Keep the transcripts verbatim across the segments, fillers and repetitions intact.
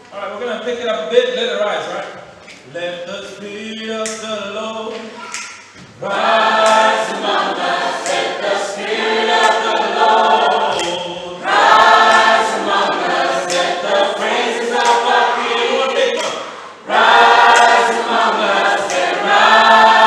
All right, we're going to pick it up a bit. Let it rise, right? Let the Spirit of the Lord rise among us. Let the Spirit of the Lord rise among us. Let the praises of our King rise among us. Let rise.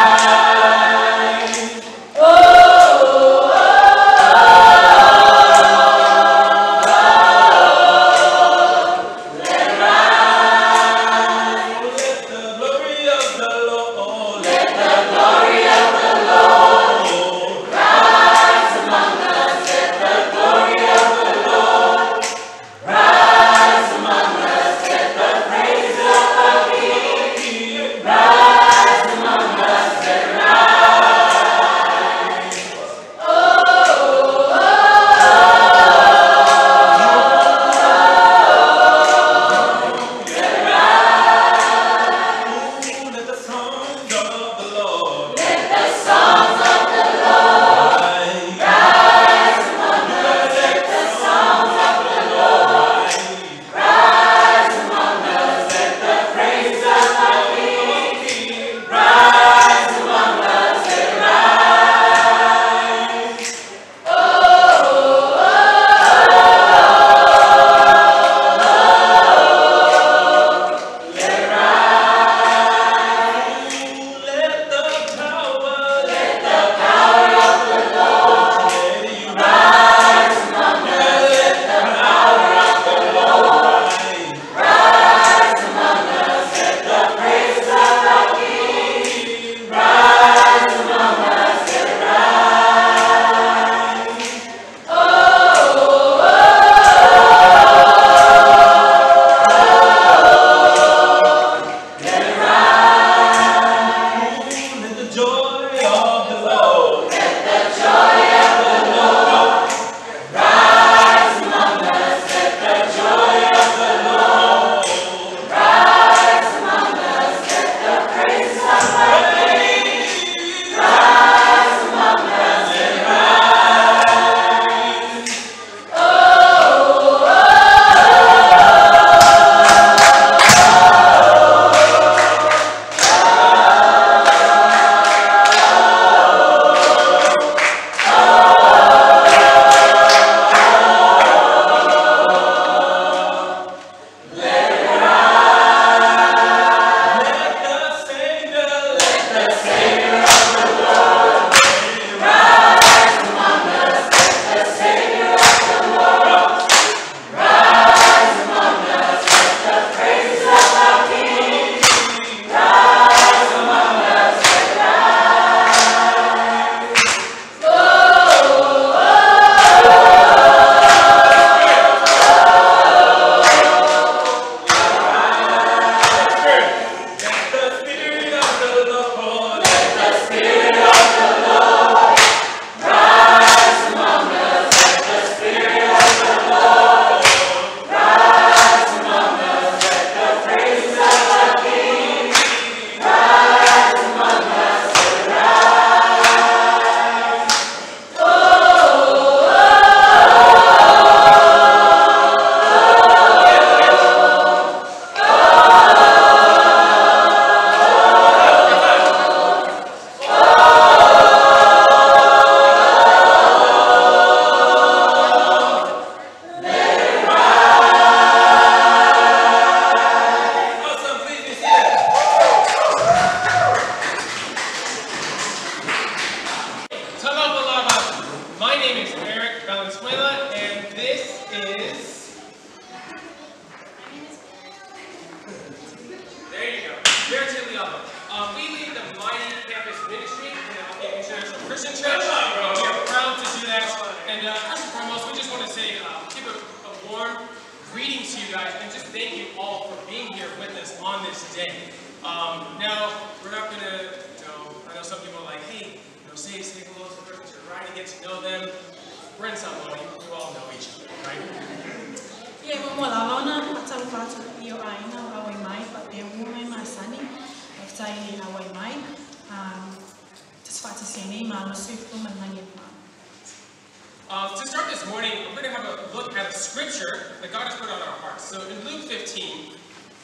Uh, to start this morning, we're going to have a look at a scripture that God has put on our hearts. So in Luke fifteen,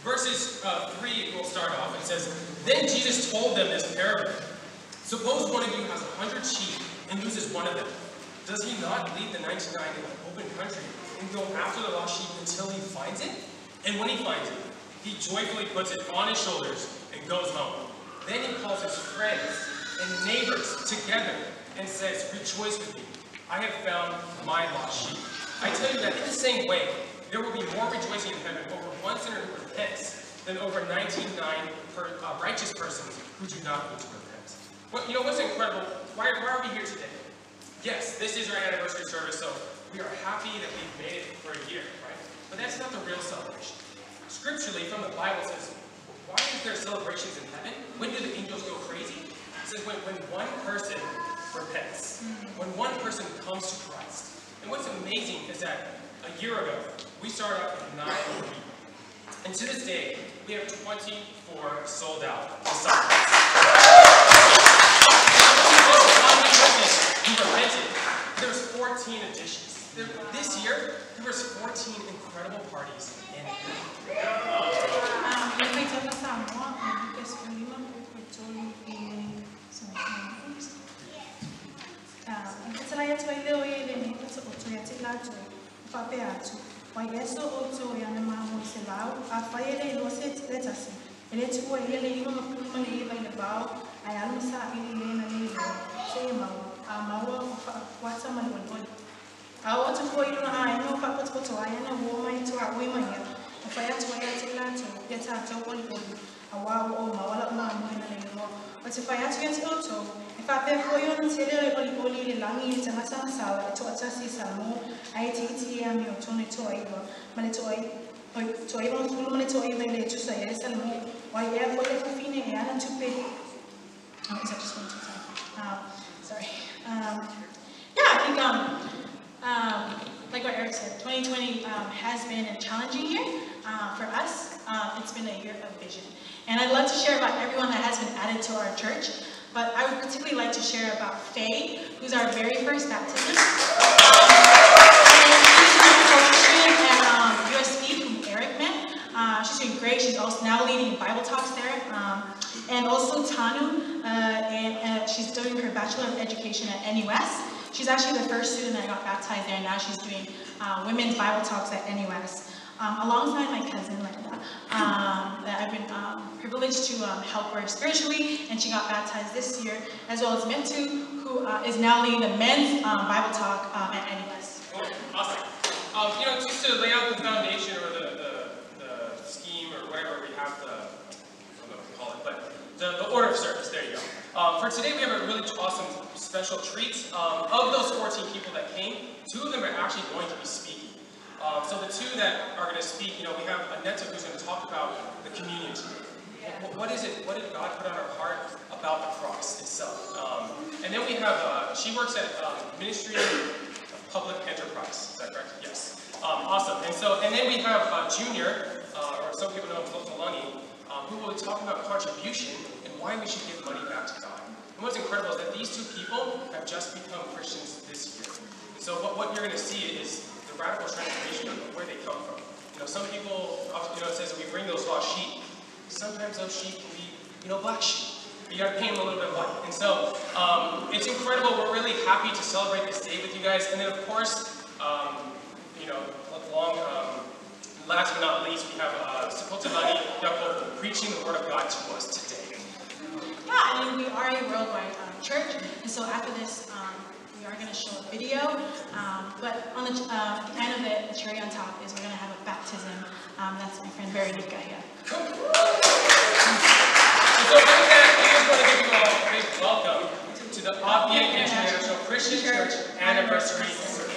Verses uh, three will start off. It says, "Then Jesus told them this parable. Suppose one of you has a hundred sheep and loses one of them. Does he not leave the ninety-nine in an open country and go after the lost sheep until he finds it? And when he finds it, he joyfully puts it on his shoulders and goes home. Then he calls his friends and neighbors together and says, 'Rejoice with me, I have found my lost sheep.' I tell you that in the same way, there will be more rejoicing in heaven over one sinner who repents than over ninety-nine per, uh, righteous persons who do not need to repent." Well, you know what's incredible? Why, why are we here today? Yes, this is our anniversary service, so we are happy that we've made it for a year, right? But that's not the real celebration. Scripturally, from the Bible, it says, why is there celebrations in heaven? When do the angels go crazy? It says when, when one person repents, when one person comes to Christ. And what's amazing is that a year ago, we started out with nine people. And to this day, we have twenty-four sold out disciples. Who repented, there was fourteen additions. There, this year, there was fourteen incredible parties in Samoa. I want to go in I know Papa Toto, I know woman to our women here. If I had to wait till I get out of one a while or my mom anymore. But if I had to get auto, if I pay for you and say only only the langi to my son sour to a chassis Samoa, I T M your Tony toy, Manitoy, toy on full monitoy, when they just say yes and more. Why, yeah, what if you feel and to pay? Oh, is that just one to say? Um, sorry. Um, yeah, I think, um, um, like what Eric said, twenty twenty um, has been a challenging year uh, for us. Um, it's been a year of vision. And I'd love to share about everyone that has been added to our church, but I would particularly like to share about Faye, who's our very first baptism. Um, and she's doing at um, U S B, whom Eric met. Uh, she's doing great. She's also now leading Bible talks there. Um, and also Tanu, uh, and uh, she's doing her Bachelor of Education at N U S. She's actually the first student that got baptized there, and now she's doing uh, women's Bible talks at N U S. Um, alongside my cousin Linda, um, that I've been um, privileged to um, help her spiritually, and she got baptized this year, as well as Mintu, who uh, is now leading the men's um, Bible talk um, at N U S. Cool. Awesome. Um, you know, just to lay out the foundation or the, the, the scheme or whatever we have the, I don't know what we call it, but the, the order of service, there you go. Um, for today, we have a really awesome special treat. Um, of those fourteen people that came, two of them are actually going to be speaking. Um, so the two that are going to speak, you know, we have Annetta who's going to talk about the communion today. What, what is it, what did God put on our heart about the cross itself? Um, and then we have, uh, she works at um, Ministry of Public Enterprise, is that correct? Yes. Um, awesome. And so, and then we have uh, Junior, uh, or some people know him as Lolani, um, who will be talking about contribution and why we should give money back to God. And what's incredible is that these two people have just become Christians this year. And so what, what you're going to see is the radical transformation of where they come from. You know, some people, you know, it says that we bring those lost sheep. Sometimes those sheep can be, you know, black sheep. You got to pay them a little bit white. And so um, it's incredible. We're really happy to celebrate this day with you guys. And then, of course, um, you know, long, um, last but not least, we have uh, Sapotalani Yako preaching the word of God to us today. Yeah, I mean, we are a worldwide um, church, and so after this, um, we are going to show a video, um, but on the, uh, the end of it, the cherry on top is we're going to have a baptism. Um, that's my friend Veronica here. Cool. And so with that, we just want to give you all a big welcome to the Obviate International Christian Church Anniversary Service.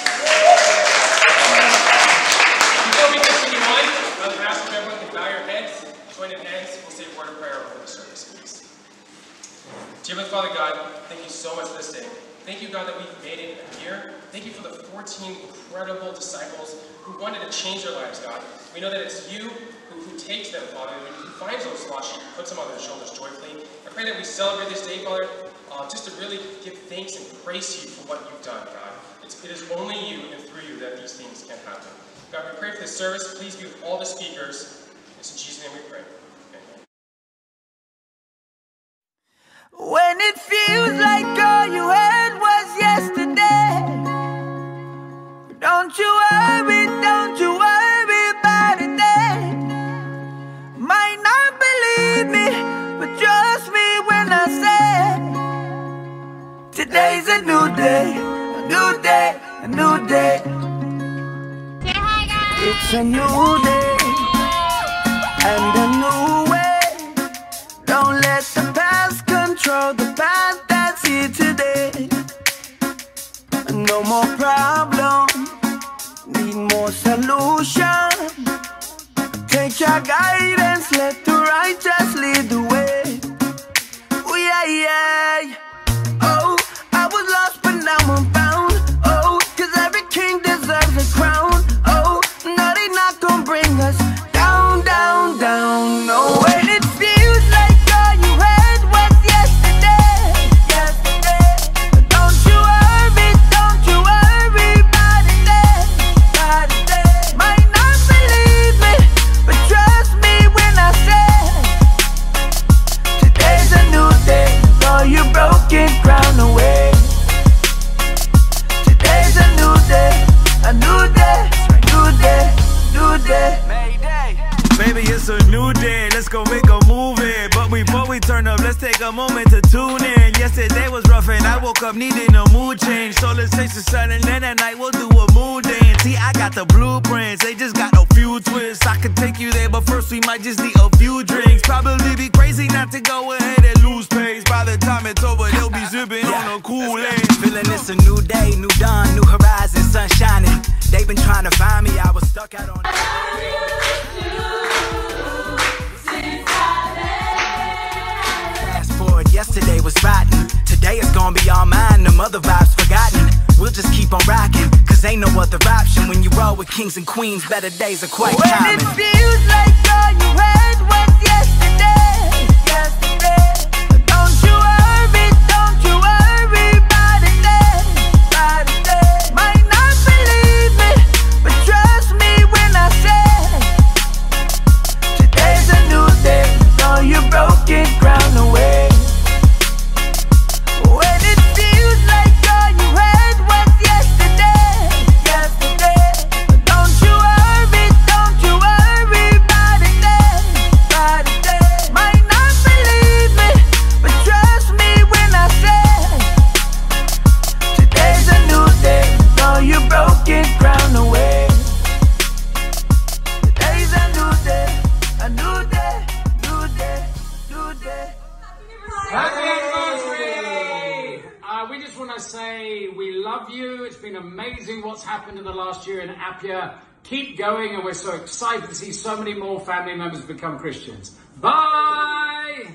Before we continue on, I would ask if everyone can bow your heads, join in hands, we'll say a word of prayer over the service, please. Dear Father God, thank you so much for this day. Thank you, God, that we've made it a year. Thank you for the fourteen incredible disciples who wanted to change their lives, God. We know that it's you who, who takes them, Father, and who finds those lost sheep, puts them on their shoulders joyfully. I pray that we celebrate this day, Father, uh, just to really give thanks and praise you for what you've done, God. It's, it is only you and through you that these things can happen. God, we pray for this service. Please be with all the speakers, It's in Jesus' name we pray. Amen. When it feels like all you had was yesterday, don't you worry, don't you worry about it then. Might not believe me, but trust me when I say today's a new day, a new day, a new day. It's a new day and a new way. Don't let the past control the path that's here today. No more problem, need more solution. Take your guidance, let the righteous lead the way. Oh yeah, yeah. Oh, I was lost but now I'm found. Oh, cause every king deserves a crown. Oh, no they not gonna bring us down, down, down. No way. It feels like all you had was yesterday, yesterday. But don't you worry, don't you worry about it then, about it then. Might not believe me, but trust me when I say today's a new day, throw your broken crown away. Today's a new day, a new day, new day, new day. Baby, it's a new day, let's go make a movie. But before we turn up, let's take a moment to tune in. Yesterday was rough and I woke up needing a mood change. So let's take the sun and then at night we'll do a mood dance. See, I got the blueprints, they just got a few twists. I could take you there, but first we might just need a few drinks. Probably be crazy not to go ahead and lose pace. By the time it's over, they'll be zipping yeah, on a Kool-Aid. Feeling it's a new day, new dawn, new horizon, sun shining. They've been trying to find me, I was stuck out on yesterday was rotten, today is gonna be all mine. Them other vibes forgotten, we'll just keep on rocking. Cause ain't no other option when you roll with kings and queens. Better days are quite when When common. it feels like all you had was yesterday, yesterday. But don't you worry, don't you worry about it then, about it then. Might not believe me, but trust me when I say today's a new day, throw your broken crown away. It's been amazing what's happened in the last year in Appia. Keep going, and we're so excited to see so many more family members become Christians. Bye!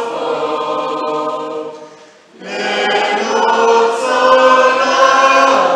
Oh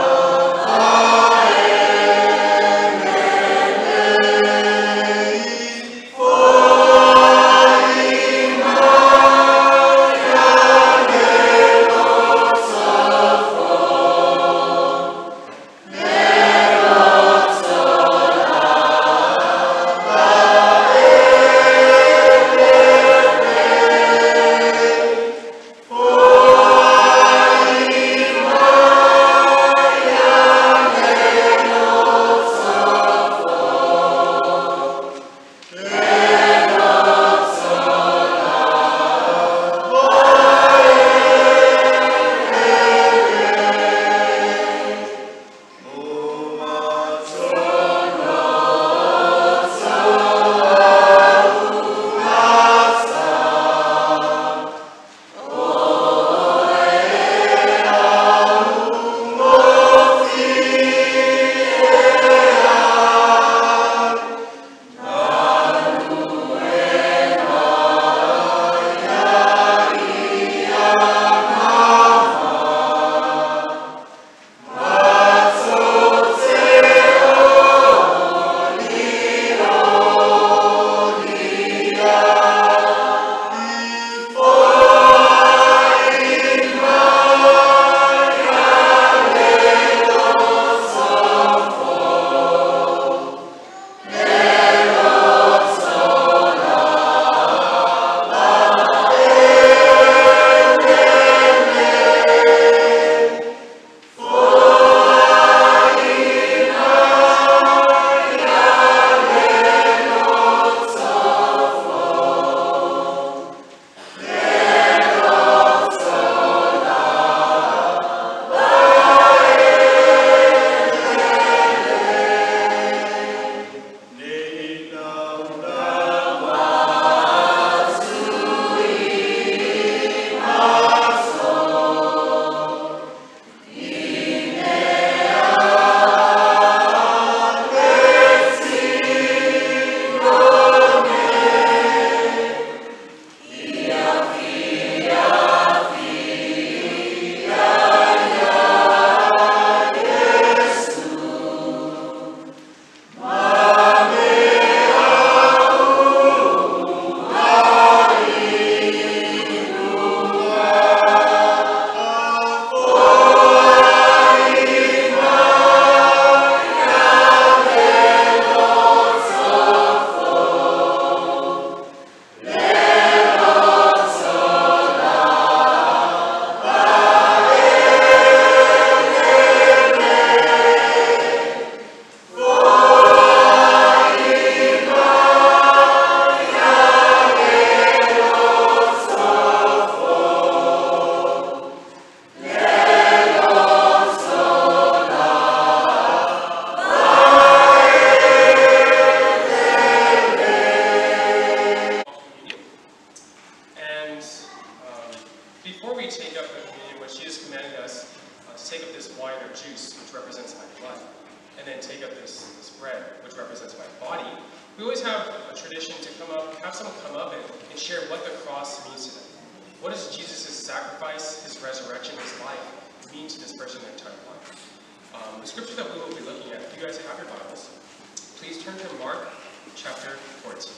we always have a tradition to come up, have someone come up and, and share what the cross means to them. What does Jesus' sacrifice, his resurrection, his life mean to this person in their entire life? Um, the scripture that we will be looking at, if you guys have your Bibles, please turn to Mark chapter fourteen.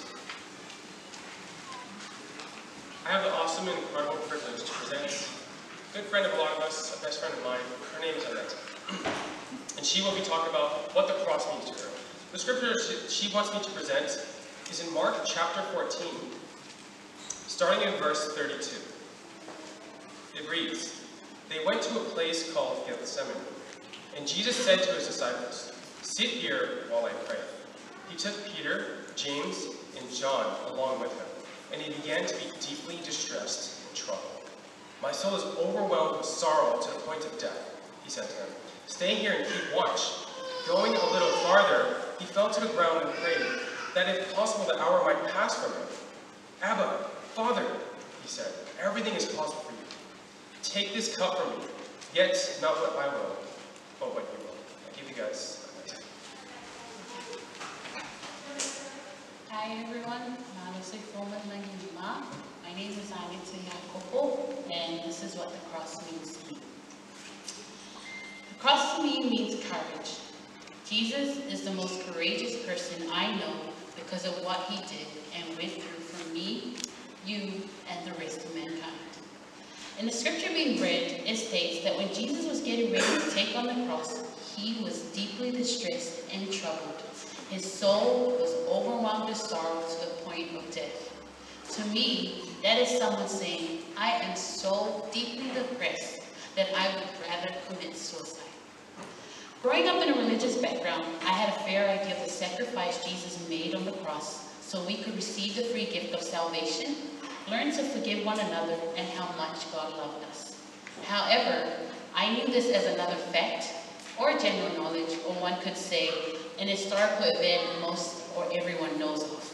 I have the awesome and incredible privilege to present a good friend of a lot of us, a best friend of mine. Her name is Annette. And she will be talking about what the cross means to her. The scripture she wants me to present is in Mark chapter fourteen, starting in verse thirty-two. It reads, "They went to a place called Gethsemane, and Jesus said to his disciples, 'Sit here while I pray.' He took Peter, James, and John along with him, and he began to be deeply distressed and troubled. 'My soul is overwhelmed with sorrow to the point of death,' he said to them. 'Stay here and keep watch.' Going a little farther, he fell to the ground and prayed that if possible the hour might pass from him. 'Abba, Father,' he said, 'everything is possible for you. Take this cup from me, yet not what I will, but what you will.'" I give you guys a minute. Hi everyone, Nalosay Foman Langima. My name is Anita Yakopo, and this is what the cross means to me. The cross to me means courage. Jesus is the most courageous person I know because of what he did and went through for me, you, and the rest of mankind. In the scripture being read, it states that when Jesus was getting ready to take on the cross, he was deeply distressed and troubled. His soul was overwhelmed with sorrow to the point of death. To me, that is someone saying, I am so deeply depressed that I would rather commit suicide. Growing up in a religious background, I had a fair idea of the sacrifice Jesus made on the cross so we could receive the free gift of salvation, learn to forgive one another, and how much God loved us. However, I knew this as another fact, or general knowledge, or one could say, an historical event most or everyone knows of.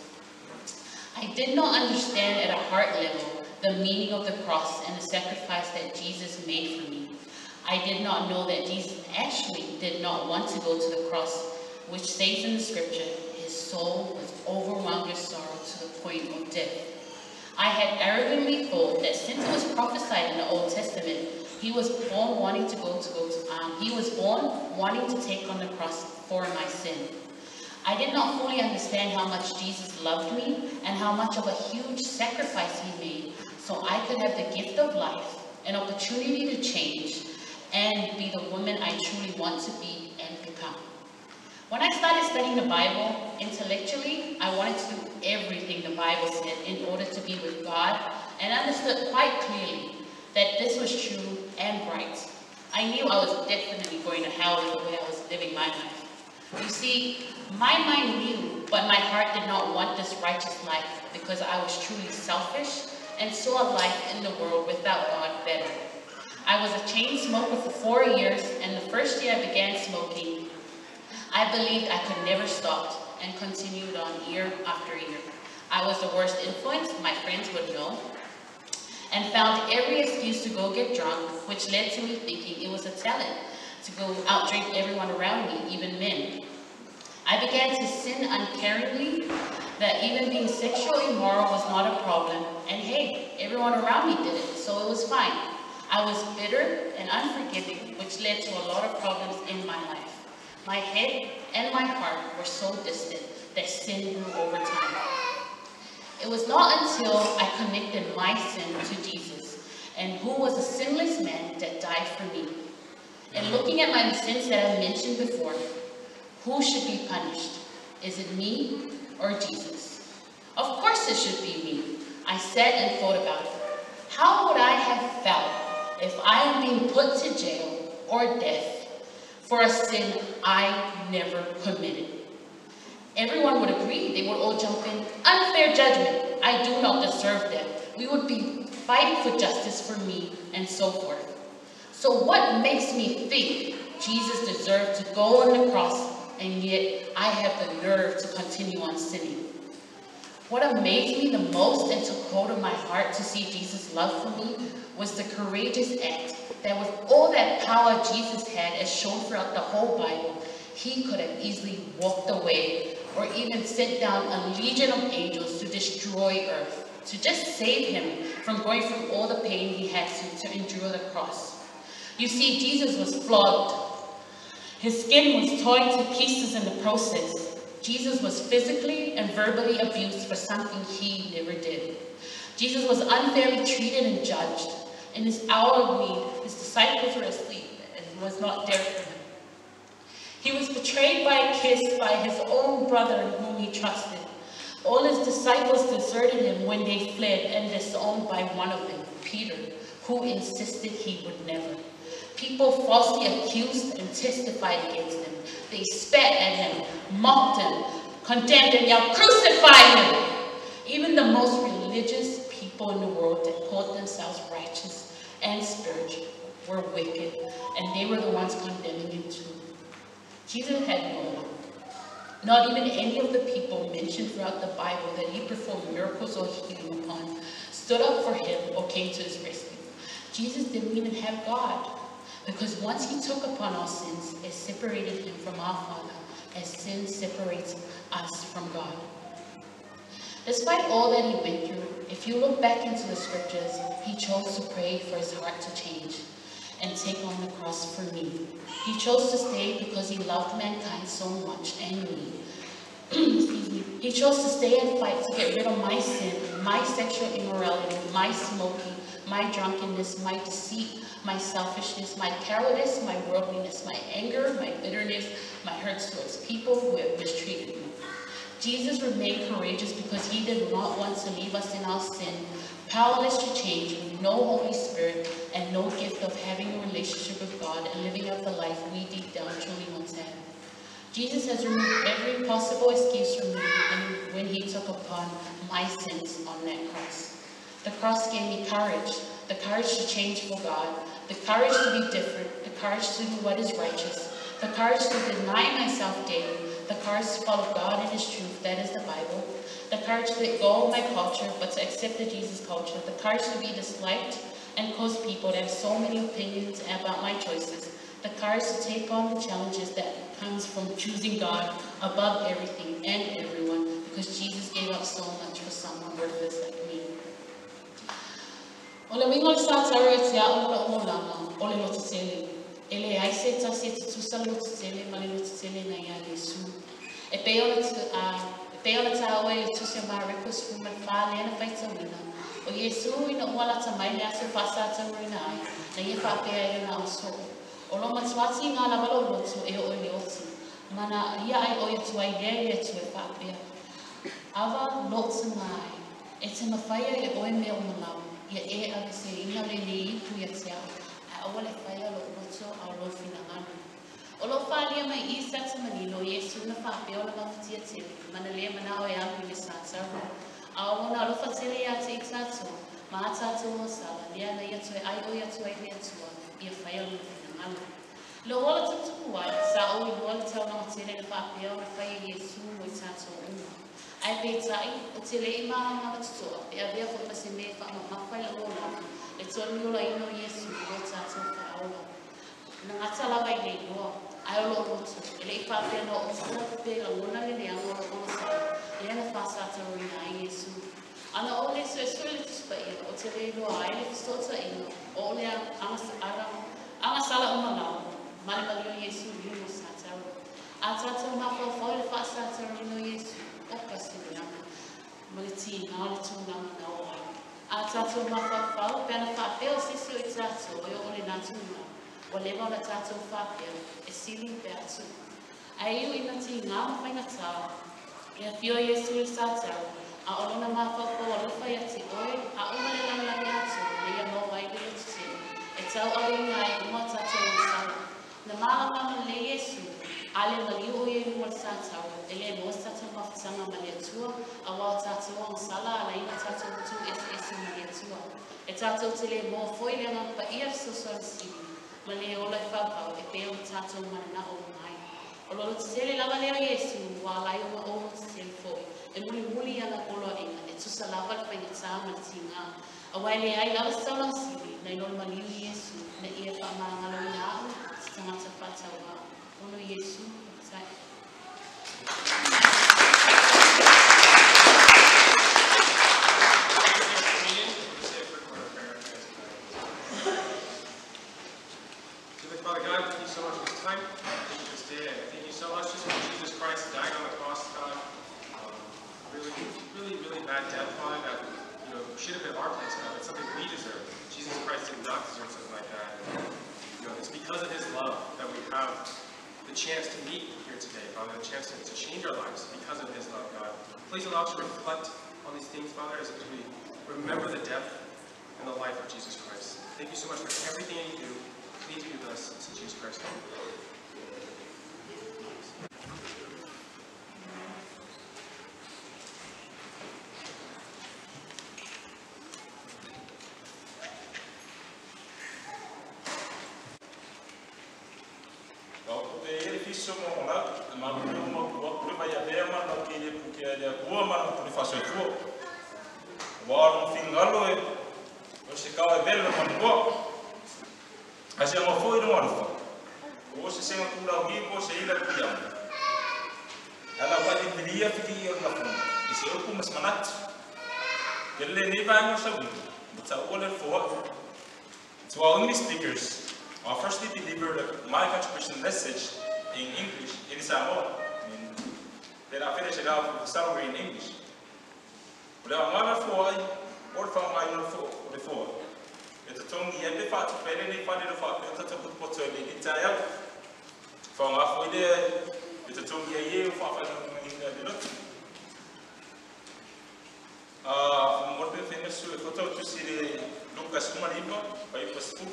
I did not understand at a heart level the meaning of the cross and the sacrifice that Jesus made for me. I did not know that Jesus actually did not want to go to the cross, which says in the scripture, his soul was overwhelmed with sorrow to the point of death. I had arrogantly thought that since it was prophesied in the Old Testament, he was born wanting to go to go to um, he was born wanting to take on the cross for my sin. I did not fully understand how much Jesus loved me and how much of a huge sacrifice he made so I could have the gift of life, an opportunity to change, and be the woman I truly want to be and become. When I started studying the Bible, intellectually, I wanted to do everything the Bible said in order to be with God, and understood quite clearly that this was true and right. I knew I was definitely going to hell with the way I was living my life. You see, my mind knew, but my heart did not want this righteous life because I was truly selfish and saw a life in the world without God better. I was a chain smoker for four years, and the first year I began smoking, I believed I could never stop and continued on year after year. I was the worst influence, my friends would know, and found every excuse to go get drunk, which led to me thinking it was a talent to go outdrink everyone around me, even men. I began to sin uncaringly, that even being sexually immoral was not a problem, and hey, everyone around me did it, so it was fine. I was bitter and unforgiving, which led to a lot of problems in my life. My head and my heart were so distant that sin grew over time. It was not until I connected my sin to Jesus, and who was a sinless man that died for me. And looking at my sins that I mentioned before, who should be punished? Is it me or Jesus? Of course it should be me. I sat and thought about it. How would I have felt if I am being put to jail or death for a sin I never committed? Everyone would agree. They would all jump in. Unfair judgment. I do not deserve that. We would be fighting for justice for me and so forth. So what makes me think Jesus deserved to go on the cross, and yet I have the nerve to continue on sinning? What amazed me the most and took hold of my heart to see Jesus' love for me was the courageous act that with all that power Jesus had, as shown throughout the whole Bible, he could have easily walked away or even sent down a legion of angels to destroy earth, to just save him from going through all the pain he had to, to endure the cross. You see, Jesus was flogged. His skin was torn to pieces in the process. Jesus was physically and verbally abused for something he never did. Jesus was unfairly treated and judged. In his hour of need, his disciples were asleep and was not there for him. He was betrayed by a kiss by his own brother whom he trusted. All his disciples deserted him when they fled and disowned by one of them, Peter, who insisted he would never. People falsely accused and testified against him. They spat at him, mocked him, condemned and yelled, "Crucify him!" Even the most religious people in the world that called themselves righteous and spiritual were wicked, and they were the ones condemning him too. Jesus had no one. Not even any of the people mentioned throughout the Bible that he performed miracles or healing upon stood up for him or came to his rescue. Jesus didn't even have God, because once he took upon our sins, it separated him from our Father, as sin separates us from God. Despite all that he went through, if you look back into the scriptures, he chose to pray for his heart to change and take on the cross for me. He chose to stay because he loved mankind so much and me. Excuse me. He chose to stay and fight to get rid of my sin, my sexual immorality, my smoking, my drunkenness, my deceit, my selfishness, my cowardice, my worldliness, my anger, my bitterness, my hurts towards people who have mistreated me. Jesus remained courageous because he did not want to leave us in our sin, powerless to change, with no Holy Spirit, and no gift of having a relationship with God and living out the life we deep down truly want to have. Jesus has removed every possible excuse from me and when he took upon my sins on that cross. The cross gave me courage, the courage to change for God, the courage to be different, the courage to do what is righteous, the courage to deny myself daily, the courage to follow God and his truth, that is the Bible, the courage to let go of my culture but to accept the Jesus culture, the courage to be disliked and cause people to have so many opinions about my choices, the courage to take on the challenges that comes from choosing God above everything and everyone, because Jesus gave up so much for someone worthless like me. Ole wingo sa taro te a ola ola ole lo tsele ele ai se ta se tu sa lo tsele male lo tsele na ya Yesu e pe ola te a pe ola ta oe tu se ma request from my father and fight so wina o Yesu ina wala ta mai na se pasa ta wina ai na ye fa pe ai na so olo ma twati nga la balo lo tu e o le oti mana ia ai o tu ai le le tu e fa pe ava lo tu mai e te mafaya e o me o malamu ia e a se ina le ni tu ia sia a o le fai lo roto a lo fina ngana o lo fa lia mai i sa te mani lo Yesu na fa pe o la mafatia te mana le mana o ia ku le sa sa a o na lo fa te le ia te sa so ma ta te o sa la ia na ia tu ai o ia tu ai ia tu ia fai lo fina ngana lo o tu tu wa sa o i lo te o na te le fa pe o le fai Yesu mo sa so ai pe tai o te le ma ma tu e avea fo pa se me fa ma fa la o la e to mi o la ino Yesu o ta to fa o na ngata la vai le no ai o lo o tu e le fa pe no o sa pe la o na le le o o sa e na fa sa to ri na Yesu ana o le so so le tu pa e o te le lo ai le so ta ino o le ama ara ama sala o ma ma le ma Yesu ni mo sa ta a ta to ma fa fa le fa sa to ri no Yesu o ka se le Maliti na le tu na na o a tato ma fa fa o pena fa pe o sisi o i tato o o le na tu na o le ma na tato fa pe e sili pe atu ai u ina ti nga ma fa ina ta e fio Yesu i sa ta a o na ma fa fa o le fa ya ti o a o ma le la la ya tu le ya mo wai le tu e tau a le ngai mo tato o sa na ma ma le Yesu ale ma li o ye mo sa ta ele mo sa ta ma fa ma ma le tu a wa tato o sala la ina tato tu e e ma le tu e tato te le mo foi le ma pa ia so so si ma le o la fa pa e pe o tato ma na o mai o lo te le la le Yesu wa la o o te foi e muli muli ana ko lo e e tu sala va pa ni sa ma tinga a wa le ai la sa la si na no ma li Yesu na ia pa ma ngalo na sa ma sa fa sa wa o no Yesu sai bad death, Father, that you know should have been our place, God. It's something we deserve. Jesus Christ did not deserve something like that. You know, it's because of His love that we have the chance to meet here today, Father, the chance to, to change our lives because of His love, God. Please allow us to reflect on these things, Father, as we remember the death and the life of Jesus Christ. Thank you so much for everything that you do. Please be with us in Jesus Christ's name. To our English speakers, I'll firstly deliver my contribution message in English in Samoa. Then I'll finish it off with a summary in English. But I'm not for what from I know for the four. It's a tongue yet the fact of any funny the fact that the put the entire from halfway there. It's a tongue year for the lot. Uh, from what we finished to the photo to see the Lucas Mariba by Facebook.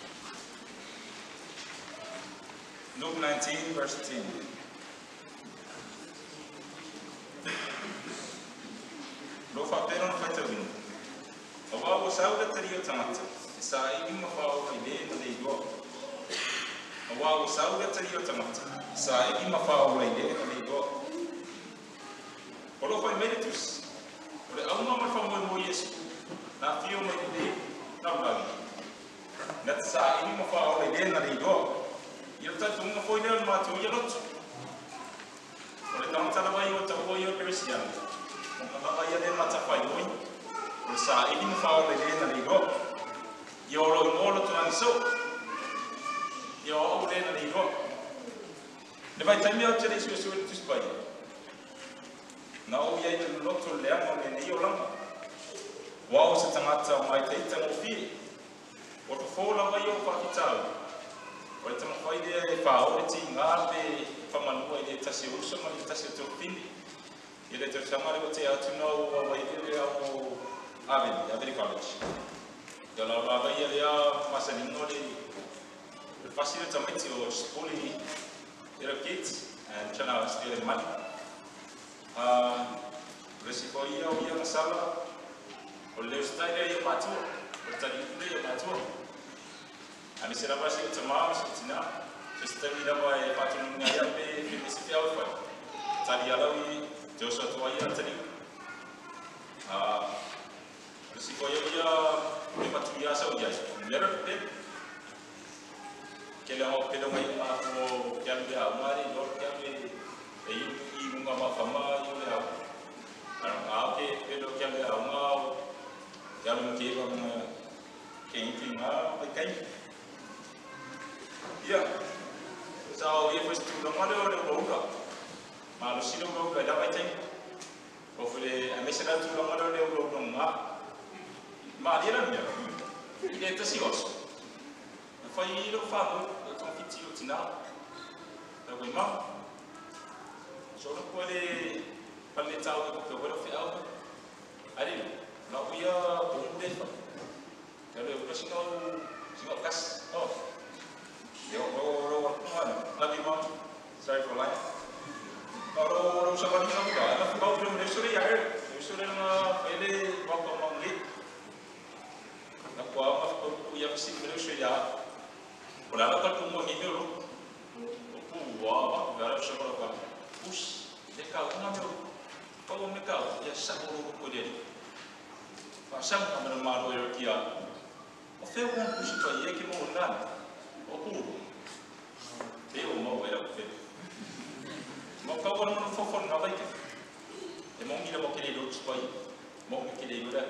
Luke nineteen, verse ten. Lo fa pero no fate win. Awa wo sauda trio tamata. Sa i ma fa o ile na le go. Awa wo sauda trio tamata. Sa i ma fa o ile na le go. Olo fa meritus. Ole au ma fa mo mo Yesu. Na fio mo ile na ba. Na sa i ma fa o ile na le go. Yelta tunga foi le ma tu yelot. Ole tamata la vai o tawo yo Christian. Maka ia le mata pai oi. Ole sa i ma fa o ile na le go. Yo lo mo lo tuan so. Yo o le na le go. Le vai taimi o tere su su tu spai. Na o ia i lo to le amo le ni o lama. Wa o se tamata mai te tamo fi. O to fo la vai o pa kitau. O te mawhai dea e whao e ti ngā pe whamanua i e tasi usama i tasi tō pini. I le te tamare o te atu nau a waidere a o Aveni, Aveni College. I la rāwa i le a masaningo le le whasira tamaiti o spoli i ra kids and chana o stile mani. Resi ko ia o ia masala o leo staile i a matua, o tari ule i a matua. Ani será para ser tomado, se tinar, se está vida vai para um ganhar bem, que se fiel foi. Tadi alawi, Deus só tu aí tadi. Ah, se foi eu ia me patrulhar só o dia. Melhor que que ele é um pelo meio lá o que ele é, mas ele não quer ver aí e uma uma fama e o leal. Ah, que pelo que ele é, uma que ele não quer uma quem tem ah, vai cair. Ia, so ia foi tudo mal o o roga, mas o sino roga já vai ter. O foi a mesa da tudo mal o o roga não, mas ele não é. Ele é tecigoso. Foi ele o fado, o tom fitio tina. Da foi mal. Só não pode paletar o que eu vou fazer algo. Ali, não ia bom dele. Kalau eu preciso singgah kas, oh. Yo, ro ro mana? Lagi mau, sorry for line. Ro ro sama ni sama dah. Tapi kau belum restoran ya? Restoran pele waktu manggi. Nak buat apa? Kau yang mesti restoran ya. Kalau nak kau mau ini lo, kau wah, garam sama apa? Us, dekau, mana lo? Kau dekau, ya sama lo kau dia. Pasang kamera malu ya kia. O feo com o custo aí é que não nada. O puro. Eu mau era o feo. Mau kau orang mana fofon nak baik. E mau kita mau kiri dulu supaya mau kita kiri dulu dah.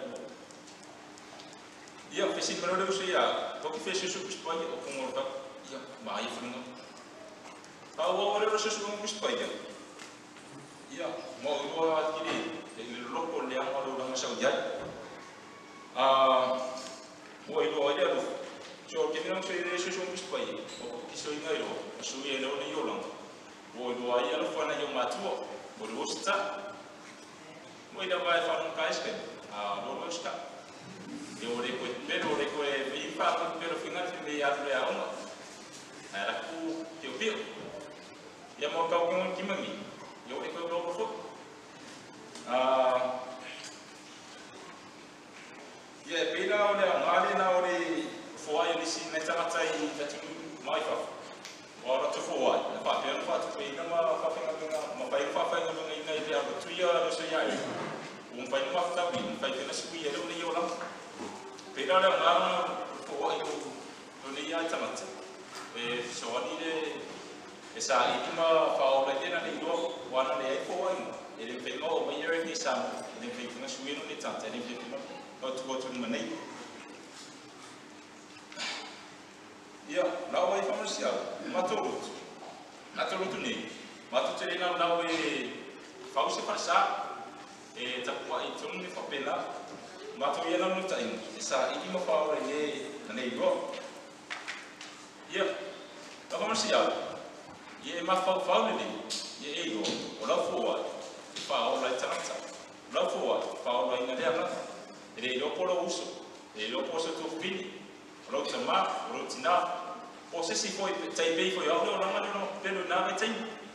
Ia fesi mana dulu saya. Kau fesi susu supaya o kumur tak. Ia mai fungam. Kau orang dulu susu kumur supaya. Ia mau dua kiri. Jadi lokal yang orang orang sa ujai. Ah, mo ilo ai alo. So ke nang se se so mis pai. O ki so inga ilo. So ye no ni yolang. Mo ilo ai alo fa na yo matua. Mo lo sta. Mo ida vai fa un kaiske. Ah, lo lo sta. Yo re ko pero re ko e vi fa ko pero final fin de ya le a uma. Era ku ke pio. Ya mo ka ko ki mangi. Yo re ko lo ko. Ah, yeah, pina o le ngale na o le foai ni si na tata i tatu mai fa. O ra to foai, na fa pe na fa to pe na ma fa fa na ma fa fa fa na ngai ngai dia tu ya no se ya. Un fa no fa bi, fa na su ya le ni yo la. Pina le ngala foai o o ni ya tata. E so ni le e sa i ma fa o le na ni do wa na le foai. Ele fez o melhor que sabe, ele fez que nós subimos de tanto, ele fez que nós outro outro maneiro. E ó, lá vai comercial, matou outro, matou outro nem, matou ele não não é, faz se passar, é tá com aí tudo me faz pena, matou ele não luta ainda, essa ele me fala ele não é igual. E ó, lá comercial, e é mais fácil fala ele, e é igual, o lá fora. Fao lai tangata. Lau fua, fao lai nga leanga. Ele lopo lo uso. Ele lopo so tu pini. Lau tama, lau tina. O se si foi tai bei foi au lo langa no pelo na tai.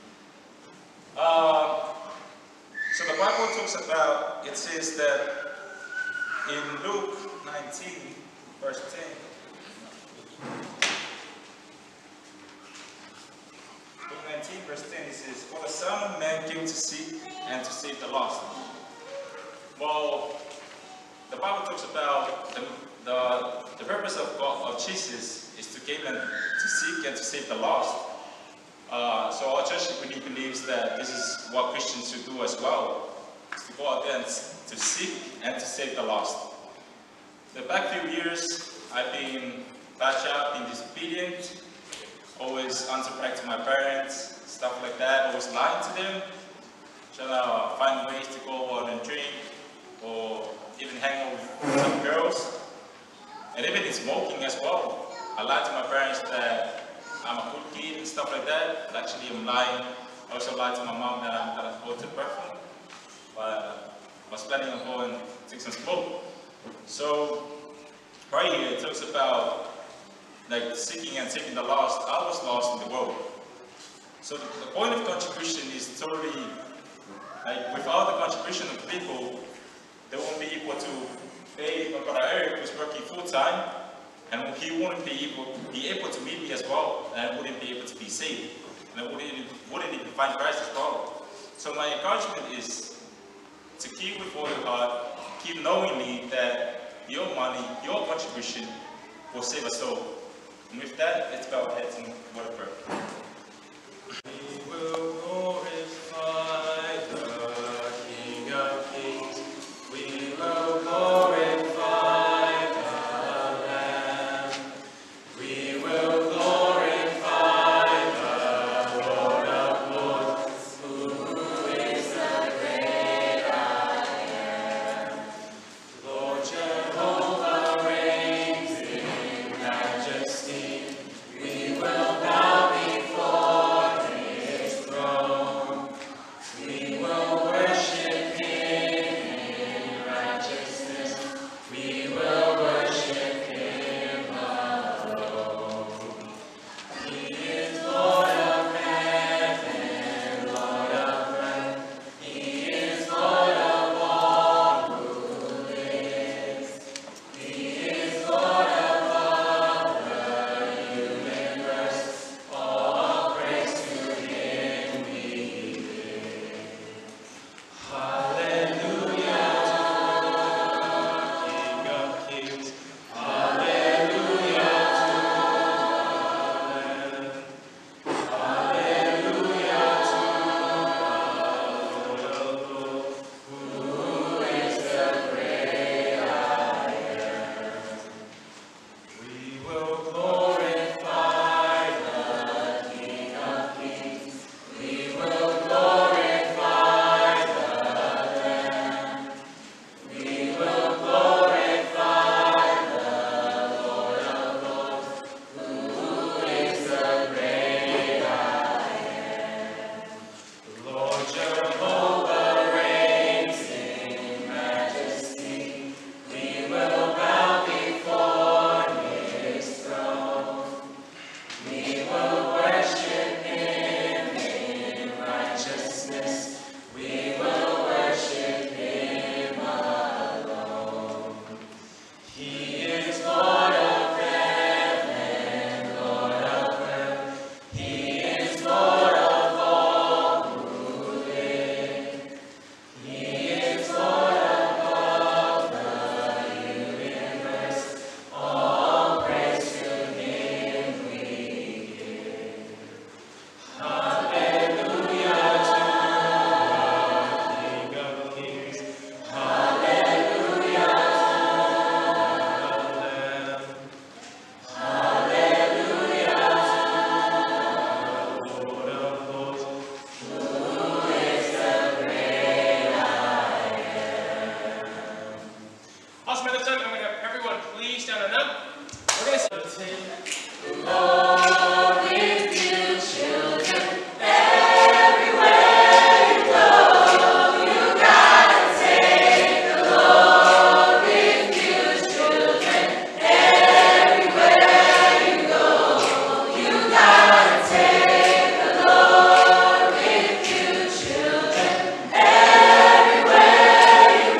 Uh, so the Bible talks about, it says that in Luke nineteen verse ten. nineteen verse ten, it says, for the Son of Man came to seek and to save the lost. Well, the Bible talks about the, the, the purpose of God, of Jesus is to came and to seek and to save the lost. Uh, so our church really believes that this is what Christians should do as well, is to go out there and to seek and to save the lost. The past few years, I've been bad job, been disobedient, always answer back to my parents, stuff like that, always lying to them, trying to find ways to go out and drink, or even hang out with some girls, and even in smoking as well. I lied to my parents that I'm a good kid and stuff like that, but actually I'm lying. I also lied to my mom that I'm gonna go to perfume, but I was planning on going to take some smoke. So, right here, it talks about like seeking and taking the lost. I was lost in the world. So the, the point of contribution is totally, like without the contribution of people, they won't be able to pay my brother Eric, who's working full time, and he wouldn't be able, be able to meet me as well, and I wouldn't be able to be saved, and I wouldn't, wouldn't even find Christ as well. So my encouragement is to keep with all your heart, keep knowing me that your money, your contribution will save a soul. And with that, let's bow our heads and word of prayer. We will glorify the King of Kings. We will glorify the Lamb. We will glorify the Lord of Lords, who is the great I am. Lord Jehovah reigns in majesty. We will bow before His throne. each down and up. We're going to sing. Lord, with you, children, everywhere you go, you gotta take the Lord with you, children, everywhere you go, you gotta take the Lord with you, children, everywhere you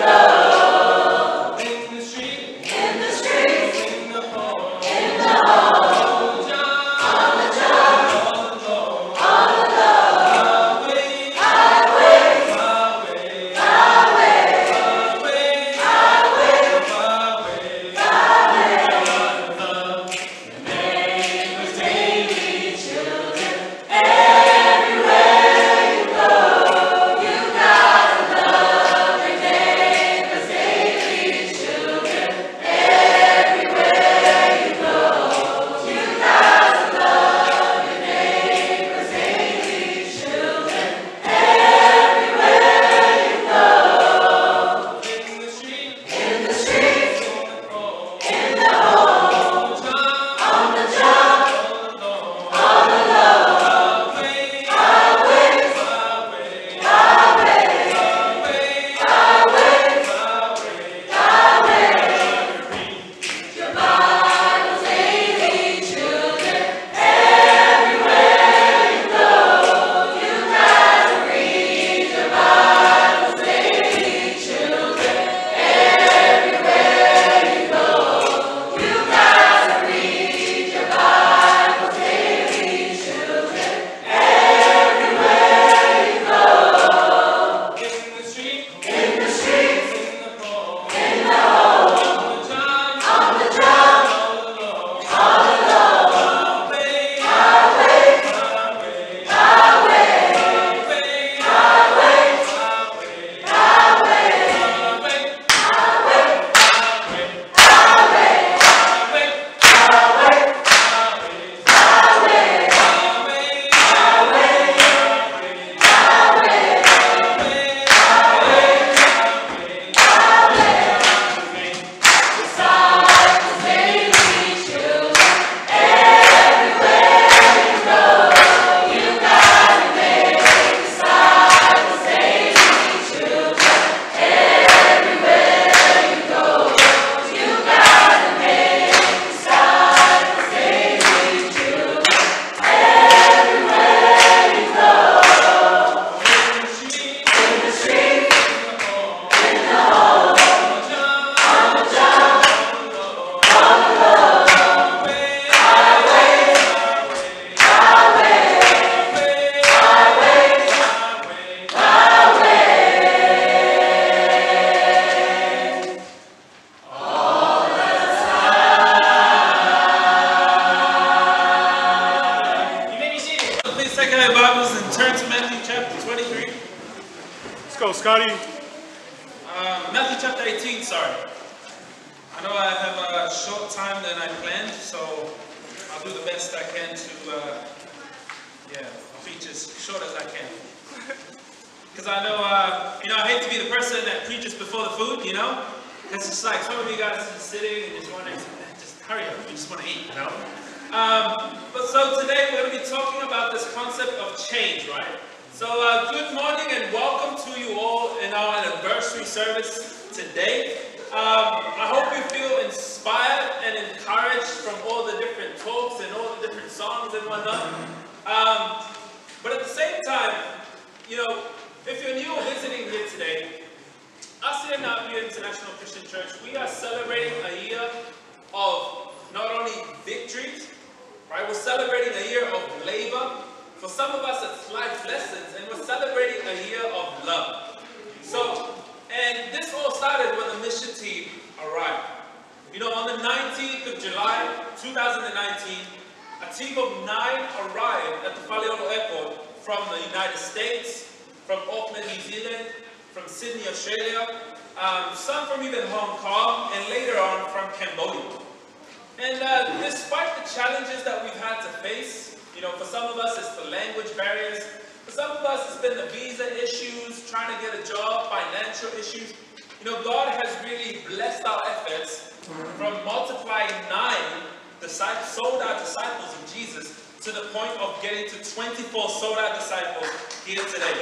go. In the street, In the street, in the hall, in the hall, on the job, on the job, on the low, on the low, highway, highway, highway, highway, highway, highway, highway, highway. love. Neighbors, daily children, everywhere you go, you gotta love your neighbors, daily children, everywhere you go, you gotta love your neighbors, daily children, everywhere you go. In the street, In the street, in the hall, in the home, on the job, on the job, on the low, on the low, highway, highways, highway, highways, highway, highways, highway, highways. Your Bible's daily children, everywhere you go, you gotta read your Bible's daily children, everywhere you go, you gotta read your Bible's daily children, everywhere you go. in the street, In the streets, in the hall, in the home, on the job, on the job, on the low, on the low, highway, highways, highway, highways, highway, highways, highway, highways, highway, highways, highway, highways, highway, highways, highway, highways, highway, highways, disciples, daily children, everywhere you go, you gotta make disciples, daily children, everywhere you go, you gotta make disciples, daily children, everywhere you go. in the street, In the street, in the hall, in the home, on the job, on the job, on the low, on the low, highway, highways, highway, highways, highways, highway, highways. All the time. You may be seated. Please take out your Bibles and turn to Matthew chapter twenty-three. Let's go, Scotty. Uh, Matthew chapter eighteen, sorry. I know I have a short time than I planned, so I'll do the best I can to, uh, yeah, preach as short as I can. Because I know, uh, you know, I hate to be the person that preaches before the food, you know? Because it's like some of you guys are just sitting and just wondering, "Man, just hurry up, we just want to eat, you know? Um, but so today we're going to be talking about this concept of change, right? So uh, good morning and welcome to you all in our anniversary service today. Um, I hope you feel inspired and encouraged from all the different talks and all the different songs and whatnot. Um, but at the same time, you know, if you're new or visiting here today, us here in Apia International Christian Church, we are celebrating a year of not only victories, right? We're celebrating a year of labor. For some of us, it's life lessons, and we're celebrating a year of love. So, and this all started when the mission team arrived. You know, on the nineteenth of July, two thousand nineteen, a team of nine arrived at the Faleolo Airport from the United States, from Auckland, New Zealand, from Sydney, Australia, um, some from even Hong Kong, and later on from Cambodia. And uh, despite the challenges that we've had to face, you know, for some of us it's the language barriers, for some of us it's been the visa issues, trying to get a job, financial issues. You know, God has really blessed our efforts from multiplying sold out disciples of Jesus to the point of getting to twenty-four sold out disciples here today.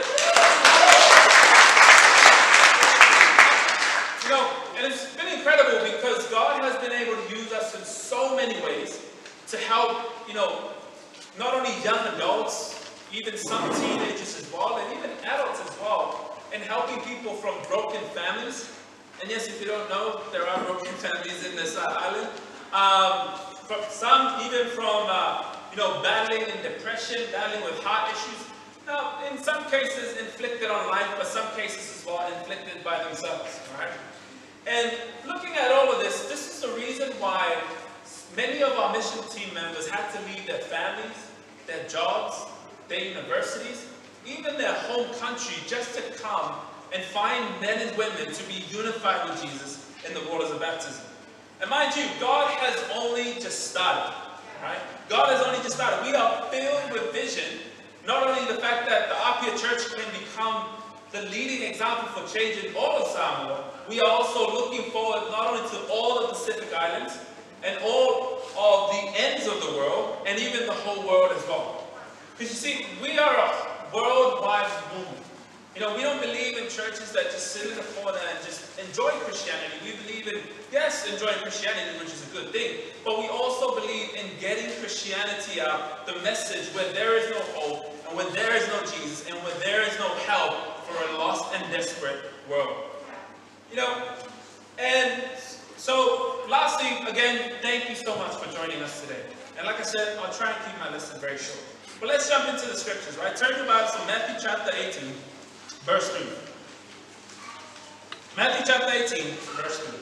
You know, and it's been incredible because God has been able to use us in so many ways to help, you know, not only young adults, even some teenagers as well, and even adults as well, in helping people from broken families. And yes, if you don't know, there are broken families in this uh, island. Um, from some even from, uh, you know, battling in depression, battling with heart issues. Now, in some cases inflicted on life, but some cases as well inflicted by themselves, right? And looking at all of this, this is the reason why many of our mission team members had to leave their families, their jobs, their universities, even their home country, just to come and find men and women to be unified with Jesus in the waters of baptism. And mind you, God has only just started, right? God has only just started. We are filled with vision. Not only the fact that the Apia Church can become the leading example for changing all of Samoa, we are also looking forward not only to all the Pacific Islands and all of the ends of the world, and even the whole world as well. Because you see, we are a worldwide movement. You know, we don't believe in churches that just sit in the corner and just enjoy Christianity. We believe in, yes, enjoying Christianity, which is a good thing, but we also believe in getting Christianity out, the message where there is no hope, and where there is no Jesus, and where there is no help for a lost and desperate world. You know, and so lastly, again, thank you so much for joining us today. And like I said, I'll try and keep my lesson very short. But let's jump into the scriptures, right? Turn your Bibles to Matthew chapter eighteen. Verse three. Matthew chapter eighteen, verse three.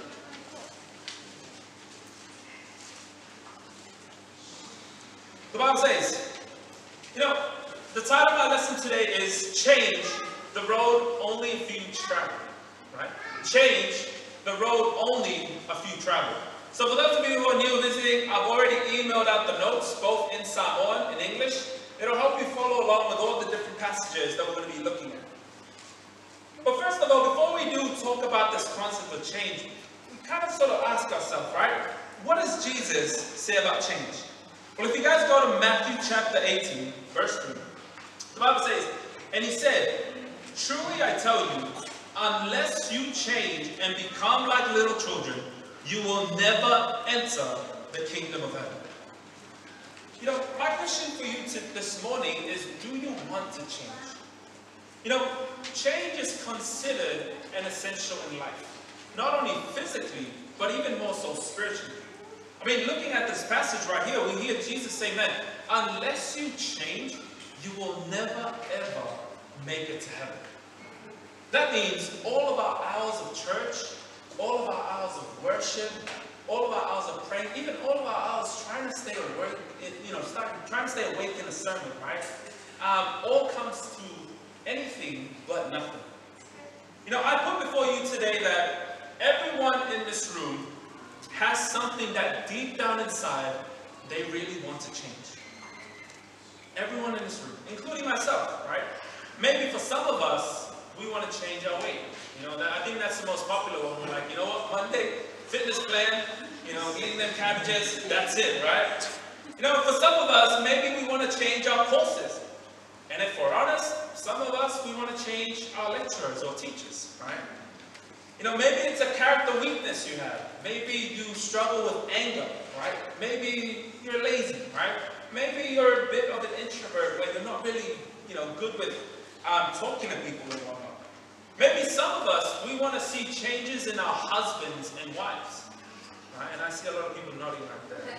The Bible says, you know, the title of my lesson today is Change the Road Only a Few Travel. Right? Change the road only a few travel. So for those of you who are new visiting, I've already emailed out the notes, both in Samoan and English. It'll help you follow along with all the different passages that we're going to be looking at. But first of all, before we do talk about this concept of change, we kind of sort of ask ourselves, right? What does Jesus say about change? Well, if you guys go to Matthew chapter eighteen, verse three, the Bible says, and he said, truly I tell you, unless you change and become like little children, you will never enter the kingdom of heaven. You know, my question for you to, this morning is, do you want to change? You know, change is considered an essential in life. Not only physically, but even more so spiritually. I mean, looking at this passage right here, we hear Jesus saying that unless you change, you will never ever make it to heaven. That means all of our hours of church, all of our hours of worship, all of our hours of praying, even all of our hours trying to stay awake, you know, start, trying to stay awake in a sermon, right? Um, all comes to anything but nothing. You know, I put before you today that everyone in this room has something that deep down inside they really want to change. Everyone in this room, including myself, right? Maybe for some of us, we want to change our weight. You know, that, I think that's the most popular one. We're like, you know what, Monday, fitness plan, you know, eating them cabbages, that's it, right? You know, for some of us, maybe we want to change our courses. And if we're honest, some of us, we want to change our lecturers or teachers, right? You know, maybe it's a character weakness you have. Maybe you struggle with anger, right? Maybe you're lazy, right? Maybe you're a bit of an introvert where you're not really, you know, good with um, talking to people and whatnot. Maybe some of us, we want to see changes in our husbands and wives. Right? And I see a lot of people nodding like that.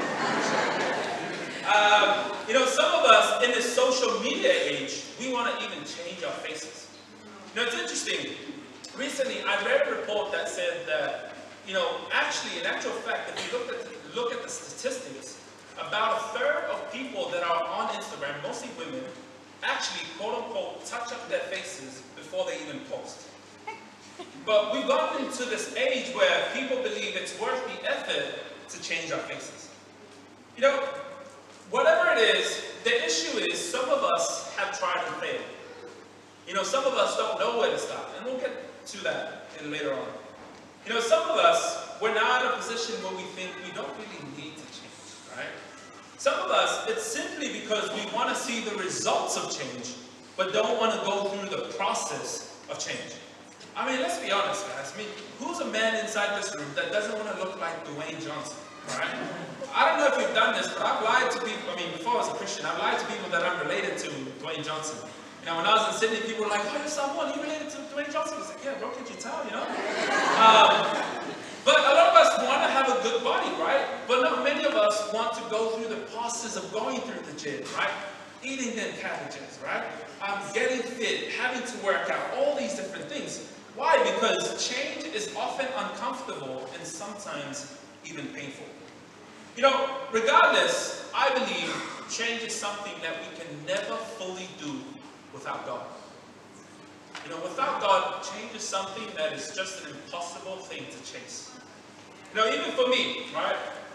um, you know, some of us in this social media age, we want to even change our faces. You know, it's interesting. Recently, I read a report that said that, you know, actually, in actual fact, if you look at, look at the statistics, about a third of people that are on Instagram, mostly women, actually, quote-unquote, touch up their faces before they even post. But we've gotten into this age where people believe it's worth the effort to change our faces. You know, whatever it is, the issue is some of us have tried and failed. You know, some of us don't know where to start, and we'll get to that in later on. You know, some of us, we're now in a position where we think we don't really need to change. right? Some of us, it's simply because we want to see the results of change, but don't want to go through the process of change. I mean, let's be honest, guys. I mean, who's a man inside this room that doesn't want to look like Dwayne Johnson, right? I don't know if you've done this, but I've lied to people. I mean, before I was a Christian, I've lied to people that I'm related to Dwayne Johnson. You know, when I was in Sydney, people were like, "Oh, you're Samoa, you related to Dwayne Johnson?" I was like, "Yeah, bro, can't you tell, you know?" Um, but a lot of us want to have a good body, right? But not many of us want to go through the process of going through the gym, right? Eating them cabbages, right? Um, getting fit, having to work out, all these different things. Why? Because change is often uncomfortable and sometimes even painful. You know, regardless, I believe change is something that we can never fully do without God. You know, without God, change is something that is just an impossible thing to chase. You know, even for me, right?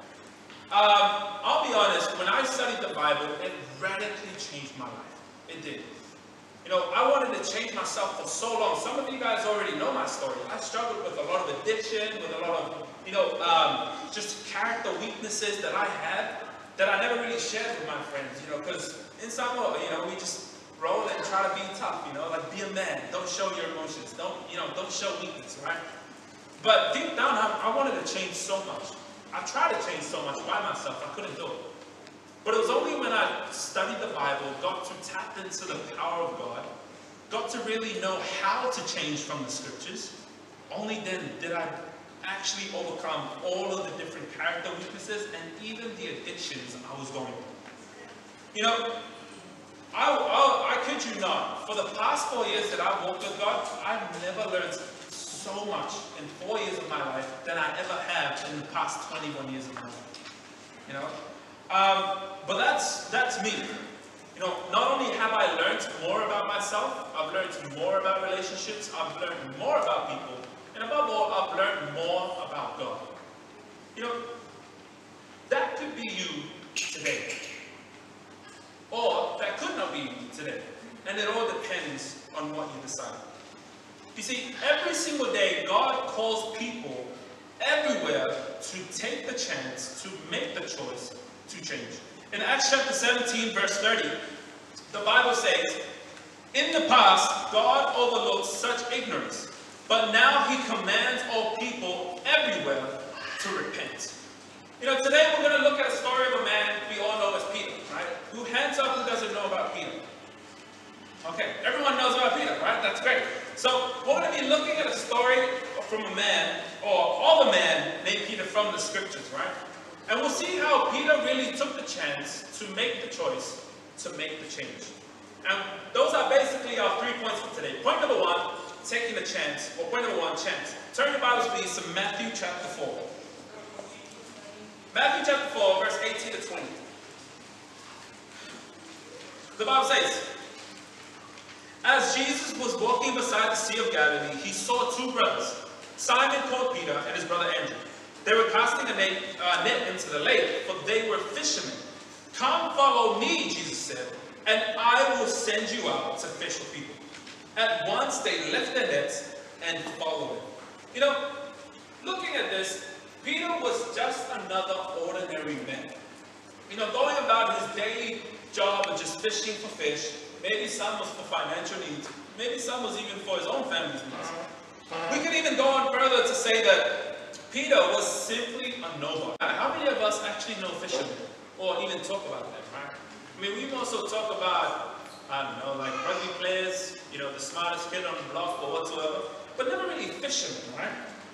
Um, I'll be honest, when I studied the Bible, it radically changed my life. It did. You know, I wanted to change myself for so long. Some of you guys already know my story. I struggled with a lot of addiction, with a lot of, you know, um, just character weaknesses that I had that I never really shared with my friends, you know, because in Samoa, you know, we just roll and try to be tough, you know, like be a man. Don't show your emotions. Don't, you know, don't show weakness, right? But deep down, I, I wanted to change so much. I tried to change so much by myself. I couldn't do it. But it was only when I studied the Bible, got to tap into the power of God, got to really know how to change from the scriptures, only then did I actually overcome all of the different character weaknesses and even the addictions I was going through. You know, I, I, I kid you not, for the past four years that I've walked with God, I've never learned so much in four years of my life than I ever have in the past twenty-one years of my life. You know? Um, but that's, that's me. You know, not only have I learned more about myself, I've learned more about relationships, I've learned more about people, and above all, I've learned more about God. You know, that could be you today. Or that could not be you today. And it all depends on what you decide. You see, every single day, God calls people everywhere to take the chance, to make the choice, to change. In Acts chapter seventeen, verse thirty, the Bible says, "In the past, God overlooked such ignorance, but now he commands all people everywhere to repent." You know, today we're going to look at a story of a man we all know as Peter, right? Who, hands up, who doesn't know about Peter? Okay, everyone knows about Peter, right? That's great. So we're going to be looking at a story from a man, or of a man named Peter from the scriptures, right? And we'll see how Peter really took the chance to make the choice, to make the change. And those are basically our three points for today. Point number one, taking the chance, or point number one, chance. Turn your Bibles, please, to Matthew chapter four. Matthew chapter four, verse eighteen to twenty. The Bible says, "As Jesus was walking beside the Sea of Galilee, he saw two brothers, Simon called Peter and his brother Andrew. They were casting a net, uh, net into the lake, for they were fishermen. 'Come, follow me,' Jesus said, 'and I will send you out to fish for people.' At once they left their nets and followed him." You know, looking at this, Peter was just another ordinary man. You know, going about his daily job of just fishing for fish. Maybe some was for financial needs. Maybe some was even for his own family's needs. We could even go on further to say that Peter was simply a nobody. How many of us actually know fishermen? Or even talk about them, right? I mean, we also talk about, I don't know, like rugby players, you know, the smartest kid on the block or whatsoever, but never really fishermen, right?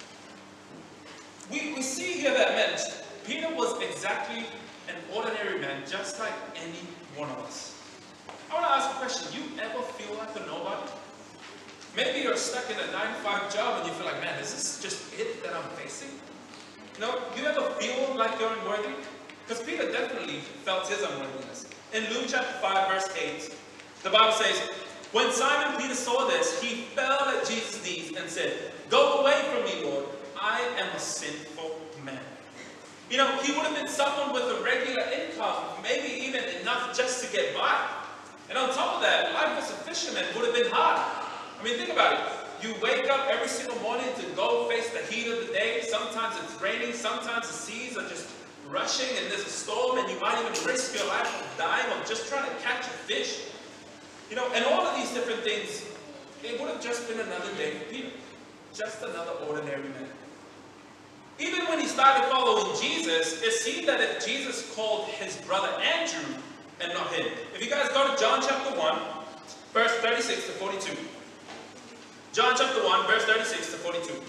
We, we see here that man, Peter was exactly an ordinary man, just like any one of us. I want to ask a question. You ever feel like a nobody? Maybe you're stuck in a nine to five job and you feel like, man, is this just it that I'm facing? You know, you ever feel like you're unworthy? Because Peter definitely felt his unworthiness. In Luke chapter five, verse eight, the Bible says, "When Simon Peter saw this, he fell at Jesus' knees and said, 'Go away from me, Lord. I am a sinful man.'" You know, he would have been someone with a regular income, maybe even enough just to get by. And on top of that, life as a fisherman would have been hard. I mean, think about it. You wake up every single morning to go face the heat of the day. Sometimes it's raining. Sometimes the seas are just rushing and there's a storm and you might even risk your life of dying or just trying to catch a fish. You know, and all of these different things, it would have just been another day for Peter. Just another ordinary man. Even when he started following Jesus, it seemed that if Jesus called his brother Andrew and not him. If you guys go to John chapter one, verse thirty-six to forty-two. John chapter one, verse thirty-six to forty-two.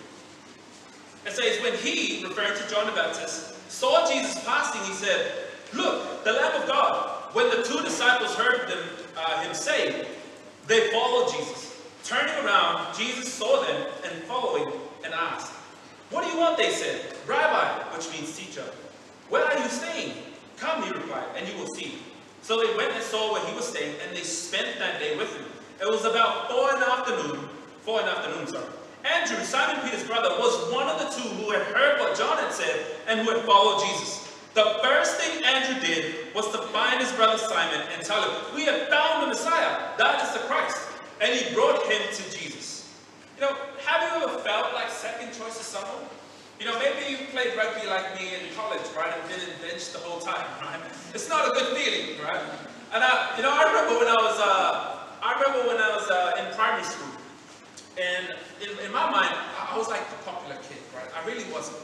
It says, when he, referring to John the Baptist, saw Jesus passing, he said, look, the Lamb of God. When the two disciples heard them, uh, him say, they followed Jesus. Turning around, Jesus saw them and following and asked, what do you want? They said. Rabbi, which means teacher. Where are you staying? Come, he replied, and you will see. So they went and saw where he was staying, and they spent that day with him. It was about four in the afternoon, four in the afternoon, sorry. Andrew, Simon Peter's brother, was one of the two who had heard what John had said and who had followed Jesus. The first thing Andrew did was to find his brother Simon and tell him, we have found the Messiah, that is the Christ. And he brought him to Jesus. You know, have you ever felt like second choice to someone? You know, maybe you played rugby like me in college, right, and been in bench the whole time, right? It's not a good feeling, right? And I, you know, I remember when I was, uh, I remember when I was uh, in primary school, and in, in my mind, I, I was like the popular kid, right? I really wasn't.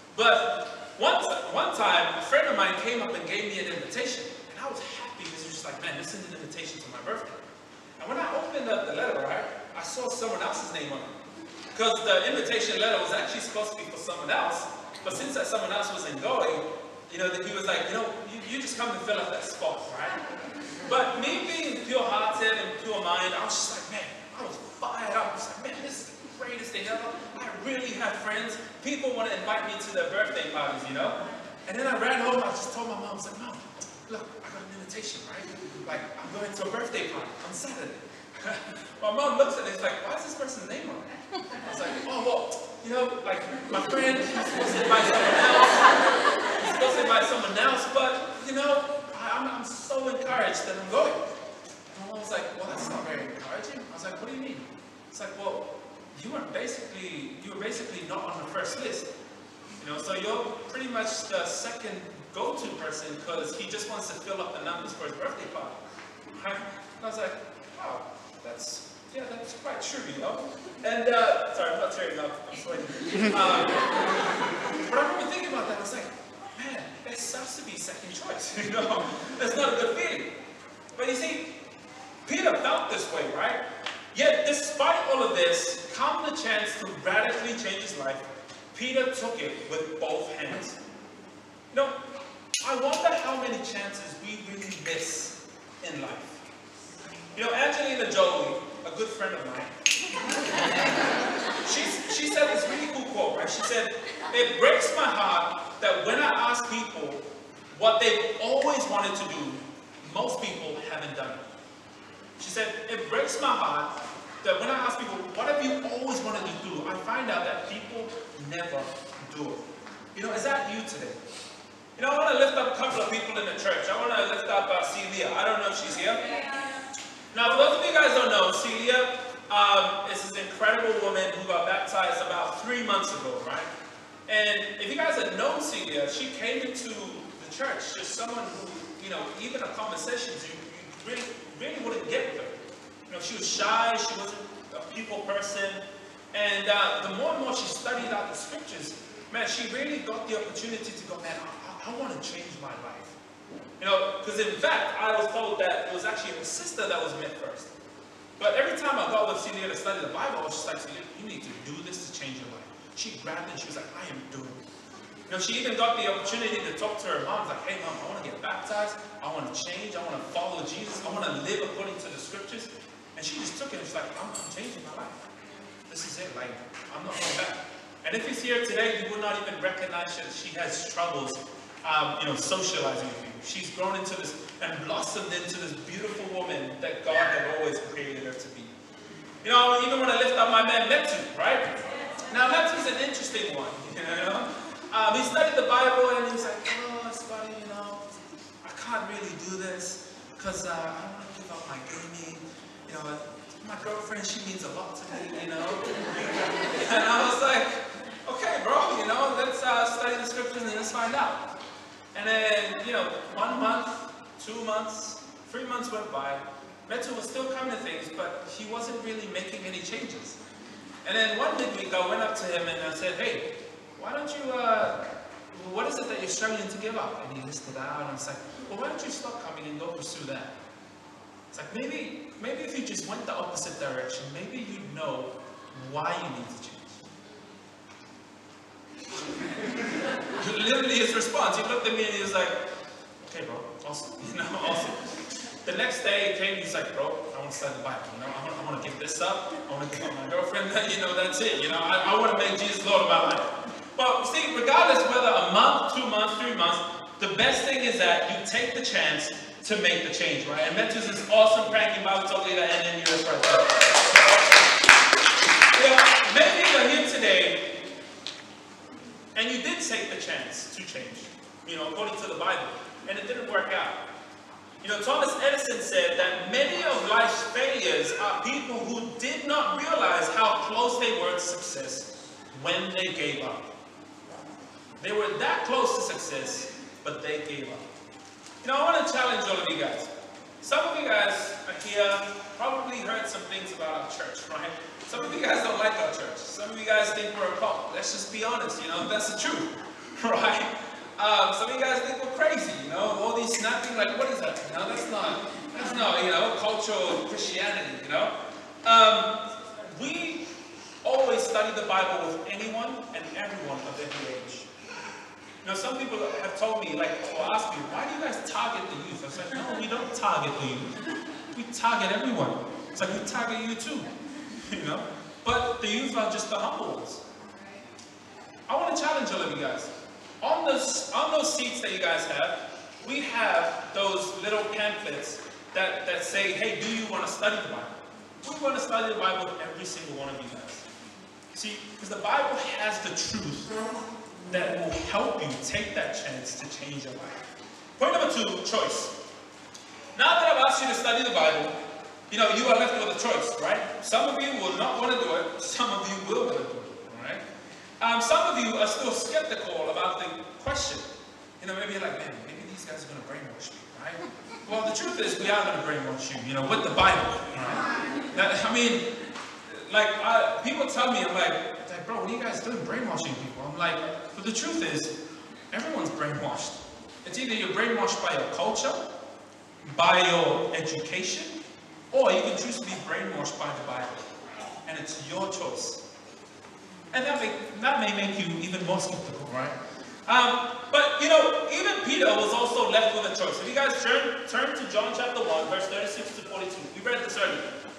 But one, one time, a friend of mine came up and gave me an invitation, and I was happy because it was just like, man, this is an invitation to my birthday. And when I opened up the letter, right, I saw someone else's name on it. Because the invitation letter was actually supposed to be for someone else, but since that someone else wasn't going, you know, he was like, you know, you, you just come to fill up that spot, right? But me being pure-hearted and pure mind, I was just like, man, I was fired up. I was like, man, this is the greatest thing ever. I really have friends. People want to invite me to their birthday parties, you know? And then I ran home, I just told my mom, I was like, Mom, look, I got an invitation, right? Like, I'm going to a birthday party on Saturday. My mom looks at it, it's like, why is this person's name on it? I was like, oh, well, you know, like, my friend, he's supposed to invite someone else. He's supposed to invite someone else, but, you know, I, I'm, I'm so encouraged that I'm going. And my mom was like, well, that's not very encouraging. I was like, what do you mean? It's like, well, you were basically, you were basically not on the first list. You know, so you're pretty much the second go-to person because he just wants to fill up the numbers for his birthday party. Right? And I was like, wow. That's, yeah, that's quite true, you know? And, uh, sorry, I'm not tearing up, I'm sweating. Um, but I remember thinking about that, I was like, man, that sucks to be second choice, you know? That's not a good feeling. But you see, Peter felt this way, right? Yet, despite all of this, come the chance to radically change his life, Peter took it with both hands. You know, I wonder how many chances we really miss in life. You know, Angelina Jolie, a good friend of mine, she's, she said this really cool quote, right? She said, it breaks my heart that when I ask people what they've always wanted to do, most people haven't done it. She said, it breaks my heart that when I ask people, what have you always wanted to do, I find out that people never do it. You know, is that you today? You know, I want to lift up a couple of people in the church. I want to lift up uh, Celia. I don't know if she's here. Now, for those of you guys don't know, Celia um, is this incredible woman who got baptized about three months ago, right? And if you guys had known Celia, she came into the church just someone who, you know, even a conversation, you, you really, really wouldn't get with her. You know, she was shy, she wasn't a people person, and uh, the more and more she studied out the scriptures, man, she really got the opportunity to go, man, I, I want to change my life. You know, because in fact, I was told that it was actually her sister that was met first. But every time I got with Celia to study the Bible, I was just like, Celia, you need to do this to change your life. She grabbed it and she was like, I am doing it. You know, she even got the opportunity to talk to her mom, like, hey mom, I want to get baptized, I want to change, I want to follow Jesus, I want to live according to the scriptures. And she just took it and she's like, I'm, I'm changing my life. This is it, like, I'm not going back. And if he's here today, you would not even recognize that she has struggles, um, you know, socializing with you. She's grown into this and blossomed into this beautiful woman that God had always created her to be. You know, I even want to lift up my man Metu, right? Now, Metu's an interesting one, you know? Um, he studied the Bible and he's like, oh, Scotty, you know, I can't really do this because uh, I don't want to give up my gaming. You know, my girlfriend, she means a lot to me, you know? And I was like, okay, bro, you know, let's uh, study the scriptures and let's find out. And then, you know, one month, two months, three months went by. Metu was still coming to things, but he wasn't really making any changes. And then one midweek, I went up to him and I said, hey, why don't you, uh, what is it that you're struggling to give up? And he listed out, and it's like, well, why don't you stop coming and go pursue that? It's like, maybe, maybe if you just went the opposite direction, maybe you'd know why you need to change. Literally his response, he looked at me and he was like, okay, bro, awesome, you know, awesome. The next day he came, he's like, bro, I want to study the Bible, you know, I want, I want to give this up, I want to give up my girlfriend, you know, that's it, you know, I, I want to make Jesus Lord of my life. But see, regardless whether a month, two months, three months, the best thing is that you take the chance to make the change, right? And Metu's this awesome pranking Bible talk leader, and then you're right there. You know, maybe you're here today, and you did take the chance to change, you know, according to the Bible, and it didn't work out. You know, Thomas Edison said that many of life's failures are people who did not realize how close they were to success when they gave up. They were that close to success, but they gave up. You know, I want to challenge all of you guys. Some of you guys are here, probably heard some things about our church, right? Some of you guys don't like our church. Some of you guys think we're a cult. Let's just be honest, you know, that's the truth, right? Um, some of you guys think we're crazy, you know, all these snapping, like, what is that? You know, that's not, that's not, you know, cultural Christianity, you know. Um, we always study the Bible with anyone and everyone of every age. You know, some people have told me, like, or asked me, why do you guys target the youth? I was like, no, we don't target the youth. We target everyone. It's like, we target you too, you know. But the youth are just the humble ones. I want to challenge all of you guys. On those, on those seats that you guys have, we have those little pamphlets that, that say, hey, do you want to study the Bible? We want to study the Bible with every single one of you guys. See, because the Bible has the truth that will help you take that chance to change your life. Point number two, choice. Now that I've asked you to study the Bible, you know, you are left with a choice, right? Some of you will not want to do it. Some of you will want to do it, right? Um, some of you are still skeptical about the question. You know, maybe you're like, man, maybe these guys are going to brainwash me, right? Well, the truth is we are going to brainwash you, you know, with the Bible, right? That, I mean, like, uh, people tell me, I'm like, like, bro, what are you guys doing brainwashing people? I'm like, but the truth is, everyone's brainwashed. It's either you're brainwashed by your culture, by your education, or you can choose to be brainwashed by the Bible. And it's your choice. And that may, that may make you even more skeptical, right? Um, but, you know, even Peter was also left with a choice. If you guys turn, turn to John chapter one, verse thirty-six to forty-two. We read this earlier.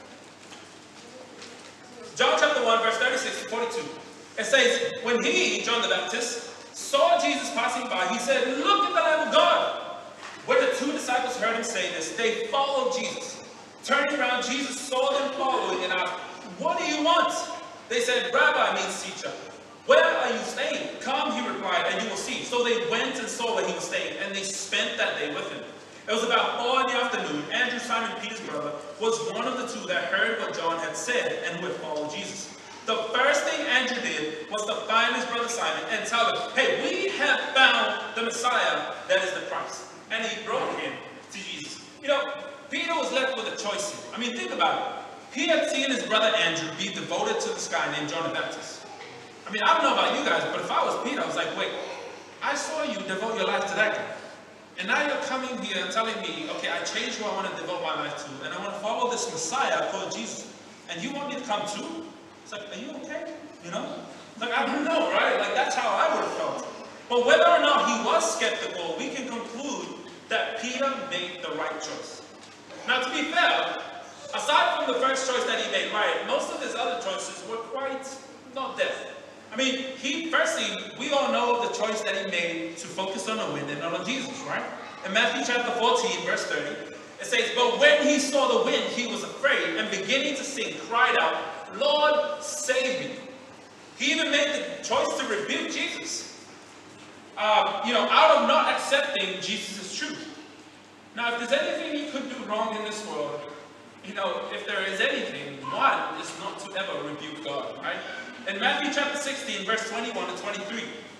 John chapter one, verse thirty-six to forty-two. It says, when he, John the Baptist, saw Jesus passing by, he said, look at the Lamb of God. When the two disciples heard him say this, they followed Jesus. Turning around, Jesus saw them following and asked, what do you want? They said, Rabbi, means teacher. Where are you staying? Come, he replied, and you will see. So they went and saw where he was staying, and they spent that day with him. It was about four in the afternoon. Andrew, Simon Peter's brother, was one of the two that heard what John had said and would follow Jesus. The first thing Andrew did was to find his brother Simon and tell him, hey, we have found the Messiah that is the Christ. And he brought him to Jesus. You know, Peter was left with a choice here. I mean, think about it. He had seen his brother Andrew be devoted to this guy named John the Baptist. I mean, I don't know about you guys, but if I was Peter, I was like, wait, I saw you devote your life to that guy. And now you're coming here and telling me, okay, I changed who I want to devote my life to, and I want to follow this Messiah called Jesus. And you want me to come too? It's like, are you okay? You know? Like, I don't know, right? Like, that's how I would have felt. But whether or not he was skeptical, we can conclude that Peter made the right choice. Now, to be fair, aside from the first choice that he made right, most of his other choices were quite not there. I mean, he, firstly, we all know of the choice that he made to focus on the wind and not on Jesus, right? In Matthew chapter fourteen, verse thirty, it says, but when he saw the wind, he was afraid, and beginning to sink, cried out, Lord, save me. He even made the choice to rebuke Jesus, um, you know, out of not accepting Jesus' truth. Now, if there's anything you could do wrong in this world, you know, if there is anything, one is not to ever rebuke God, right? In Matthew chapter sixteen, verse twenty-one to twenty-three, it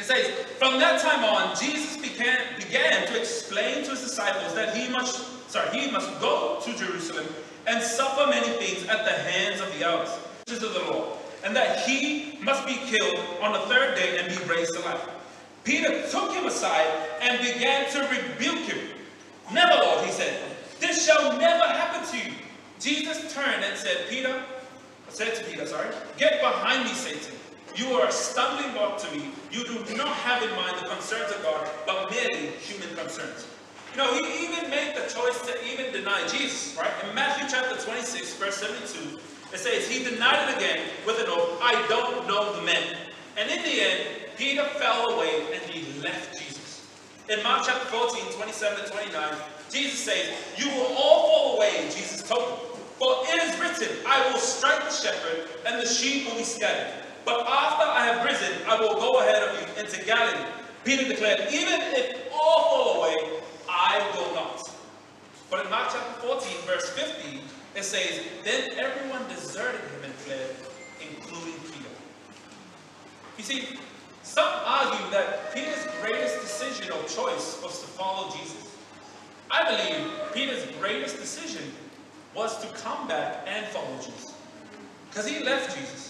It says, from that time on, Jesus began, began to explain to his disciples that he must, sorry, he must go to Jerusalem and suffer many things at the hands of the elders of the law, and that he must be killed on the third day and be raised to life. Peter took him aside and began to rebuke him. Never, Lord, he said, this shall never happen to you. Jesus turned and said, Peter, said to Peter, sorry, get behind me, Satan. You are a stumbling block to me. You do not have in mind the concerns of God, but merely human concerns. You know, he even made the choice to even deny Jesus, right? In Matthew chapter twenty-six, verse seventy-two, it says, he denied it again with an oath, I don't know the man. And in the end, Peter fell away and he left Jesus. In Mark chapter fourteen, twenty-seven to twenty-nine, Jesus says, you will all fall away, Jesus told them. For it is written, I will strike the shepherd and the sheep will be scattered. But after I have risen, I will go ahead of you into Galilee. Peter declared, even if all fall away, I will not. But in Mark chapter fourteen, verse fifty, it says, then everyone deserted him and fled, including Peter. You see, some argue that Peter's greatest decision or choice was to follow Jesus. I believe Peter's greatest decision was to come back and follow Jesus. Because he left Jesus.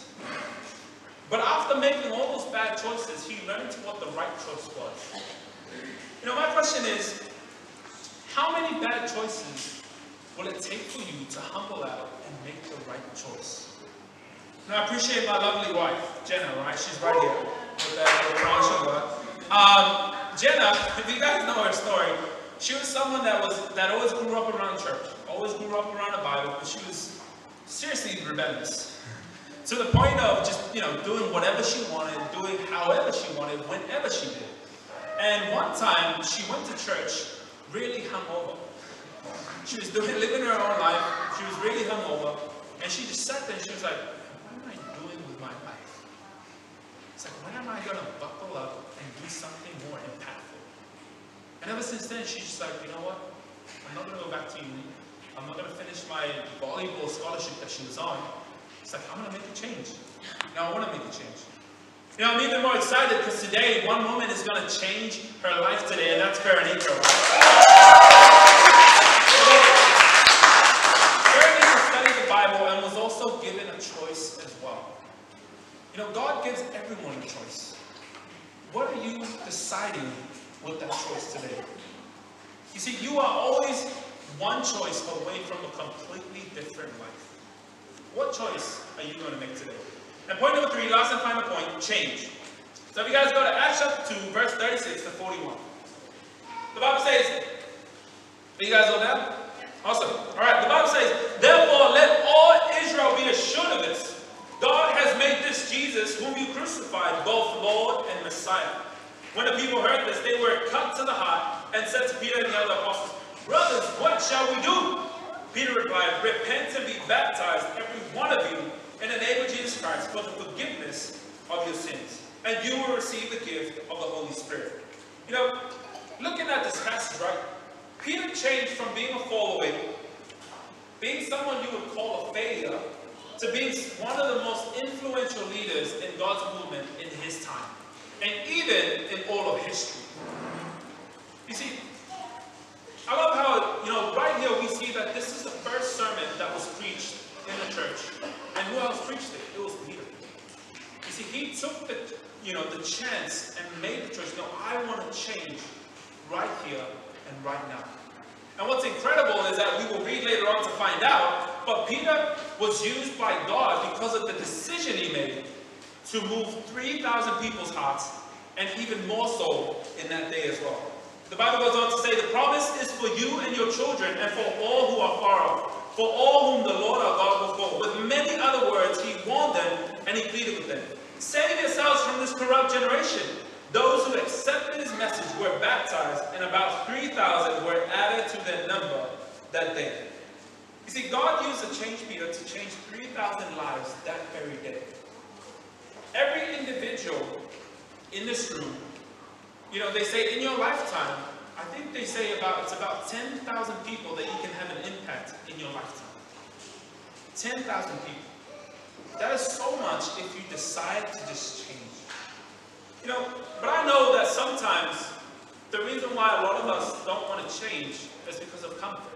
But after making all those bad choices, he learned what the right choice was. You know, my question is, how many bad choices will it take for you to humble out and make the right choice? Now, I appreciate my lovely wife, Jenna, right? She's right here with that little crown sugar. Um, Jenna, if you guys know her story, she was someone that was that always grew up around church, always grew up around the Bible, but she was seriously rebellious. To the point of just, you know, doing whatever she wanted, doing however she wanted, whenever she did. And one time, she went to church really hungover. She was doing, living her own life. She was really hungover. And she just sat there and she was like, what am I doing with my life? It's like, when am I going to buckle up and do something more impactful? And ever since then, she's just like, you know what? I'm not going to go back to uni. I'm not going to finish my volleyball scholarship that she was on. It's like, I'm going to make a change. Now, I want to make a change. You know, I'm even more excited because today, one woman is going to change her life today, and that's Veronica. Veronica studied the Bible and was also given a choice as well. You know, God gives everyone a choice. What are you deciding with that choice today? You see, you are always one choice away from a completely different life. What choice are you going to make today? And point number three, last and final point, change. So if you guys go to Acts chapter two, verse thirty-six to forty-one. The Bible says, are you guys all down? Awesome. All right, the Bible says, therefore let all Israel be assured of this. God has made this Jesus, whom you crucified, both Lord and Messiah. When the people heard this, they were cut to the heart and said to Peter and the other apostles, brothers, what shall we do? Peter replied, repent and be baptized, every one of you, in the name of Jesus Christ, for the forgiveness of your sins. And you will receive the gift of the Holy Spirit. You know, looking at this passage, right? Peter changed from being a fallaway, being someone you would call a failure, to being one of the most influential leaders in God's movement in his time. And even in all of history. You see, I love how, you know, right here we see that this is the first sermon that was preached in the church. And who else preached it? It was Peter. You see, he took the, you know, the chance and made the choice. No, I want to change right here and right now. And what's incredible is that we will read later on to find out, but Peter was used by God because of the decision he made to move three thousand people's hearts, and even more so in that day as well. The Bible goes on to say, the promise is for you and your children, and for all who are far off, for all whom the Lord our God will call. With many other words, he warned them, and he pleaded with them. Save yourselves from this corrupt generation. Those who accepted his message were baptized, and about three thousand were added to their number that day. You see, God used to change Peter to change three thousand lives that very day. Every individual in this room, you know, they say in your lifetime, I think they say about, it's about ten thousand people that you can have an impact in your lifetime. ten thousand people. That is so much if you decide to just change. You know, but I know sometimes the reason why a lot of us don't want to change is because of comfort.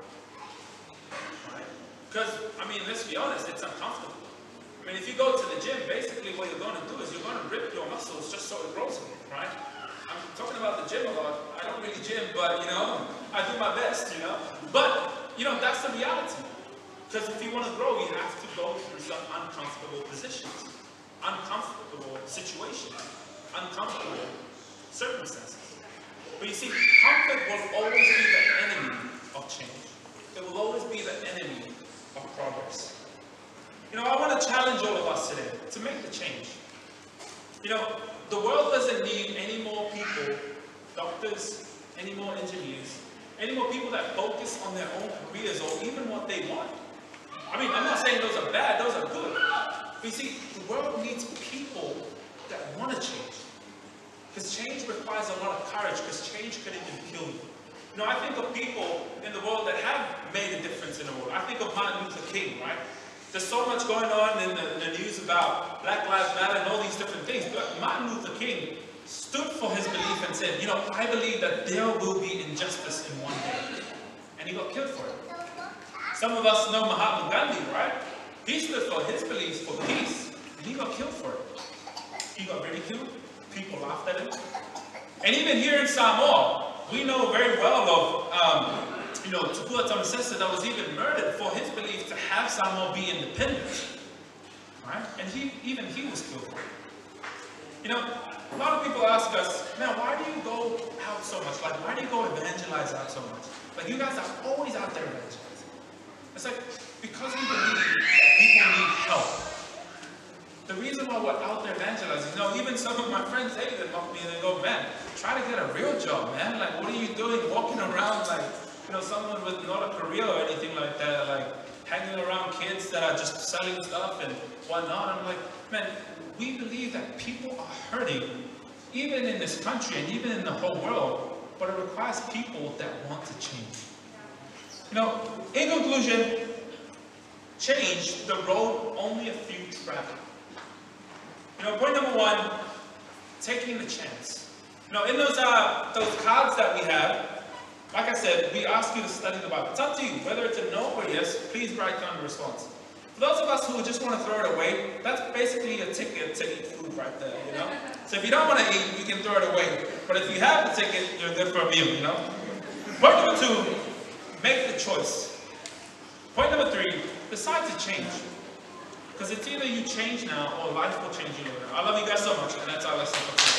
Right? Because, I mean, let's be honest, it's uncomfortable. I mean, if you go to the gym, basically what you're going to do is you're going to rip your muscles just so it grows again, right? I'm talking about the gym a lot. I don't really gym, but, you know, I do my best, you know. But, you know, that's the reality. Because if you want to grow, you have to go through some uncomfortable positions, uncomfortable situations, uncomfortable circumstances. But you see, comfort will always be the enemy of change. It will always be the enemy of progress. You know, I want to challenge all of us today to make the change. You know, the world doesn't need any more people, doctors, any more engineers, any more people that focus on their own careers or even what they want. I mean, I'm not saying those are bad, those are good. But you see, the world needs people that want to change. Because change requires a lot of courage, because change could even kill you. You know, I think of people in the world that have made a difference in the world. I think of Martin Luther King, right? There's so much going on in the, in the news about Black Lives Matter and all these different things. But Martin Luther King stood for his belief and said, you know, I believe that there will be injustice in one day. And he got killed for it. Some of us know Mahatma Gandhi, right? He stood for his beliefs for peace, and he got killed for it. He got ridiculed. People laughed at him. And even here in Samoa, we know very well of, um, you know, Tupua Tamasesa that was even murdered for his belief to have Samoa be independent. Right? And he, even he was killed for it. You know, a lot of people ask us, man, why do you go out so much? Like, why do you go evangelize out so much? Like, you guys are always out there evangelizing. It's like, because we believe that people need help. The reason why we're out there evangelizing, you know, even some of my friends, they even mock me and they go, man, try to get a real job, man. Like, what are you doing walking around like, you know, someone with not a career or anything like that, like hanging around kids that are just selling stuff and whatnot. I'm like, man, we believe that people are hurting, even in this country and even in the whole world, but it requires people that want to change. You know, in conclusion, change, the road only a few travel. You know, point number one, taking the chance. You know, in those, uh, those cards that we have, like I said, we ask you to study the Bible. It's up to you. Whether it's a no or yes, please write down the response. For those of us who just want to throw it away, that's basically a ticket to eat food right there, you know? So if you don't want to eat, you can throw it away. But if you have the ticket, you're good for a meal, you know? Point number two, make the choice. Point number three, decide to change. Because it's either you change now or life will change you later. I love you guys so much, and that's our lesson for today.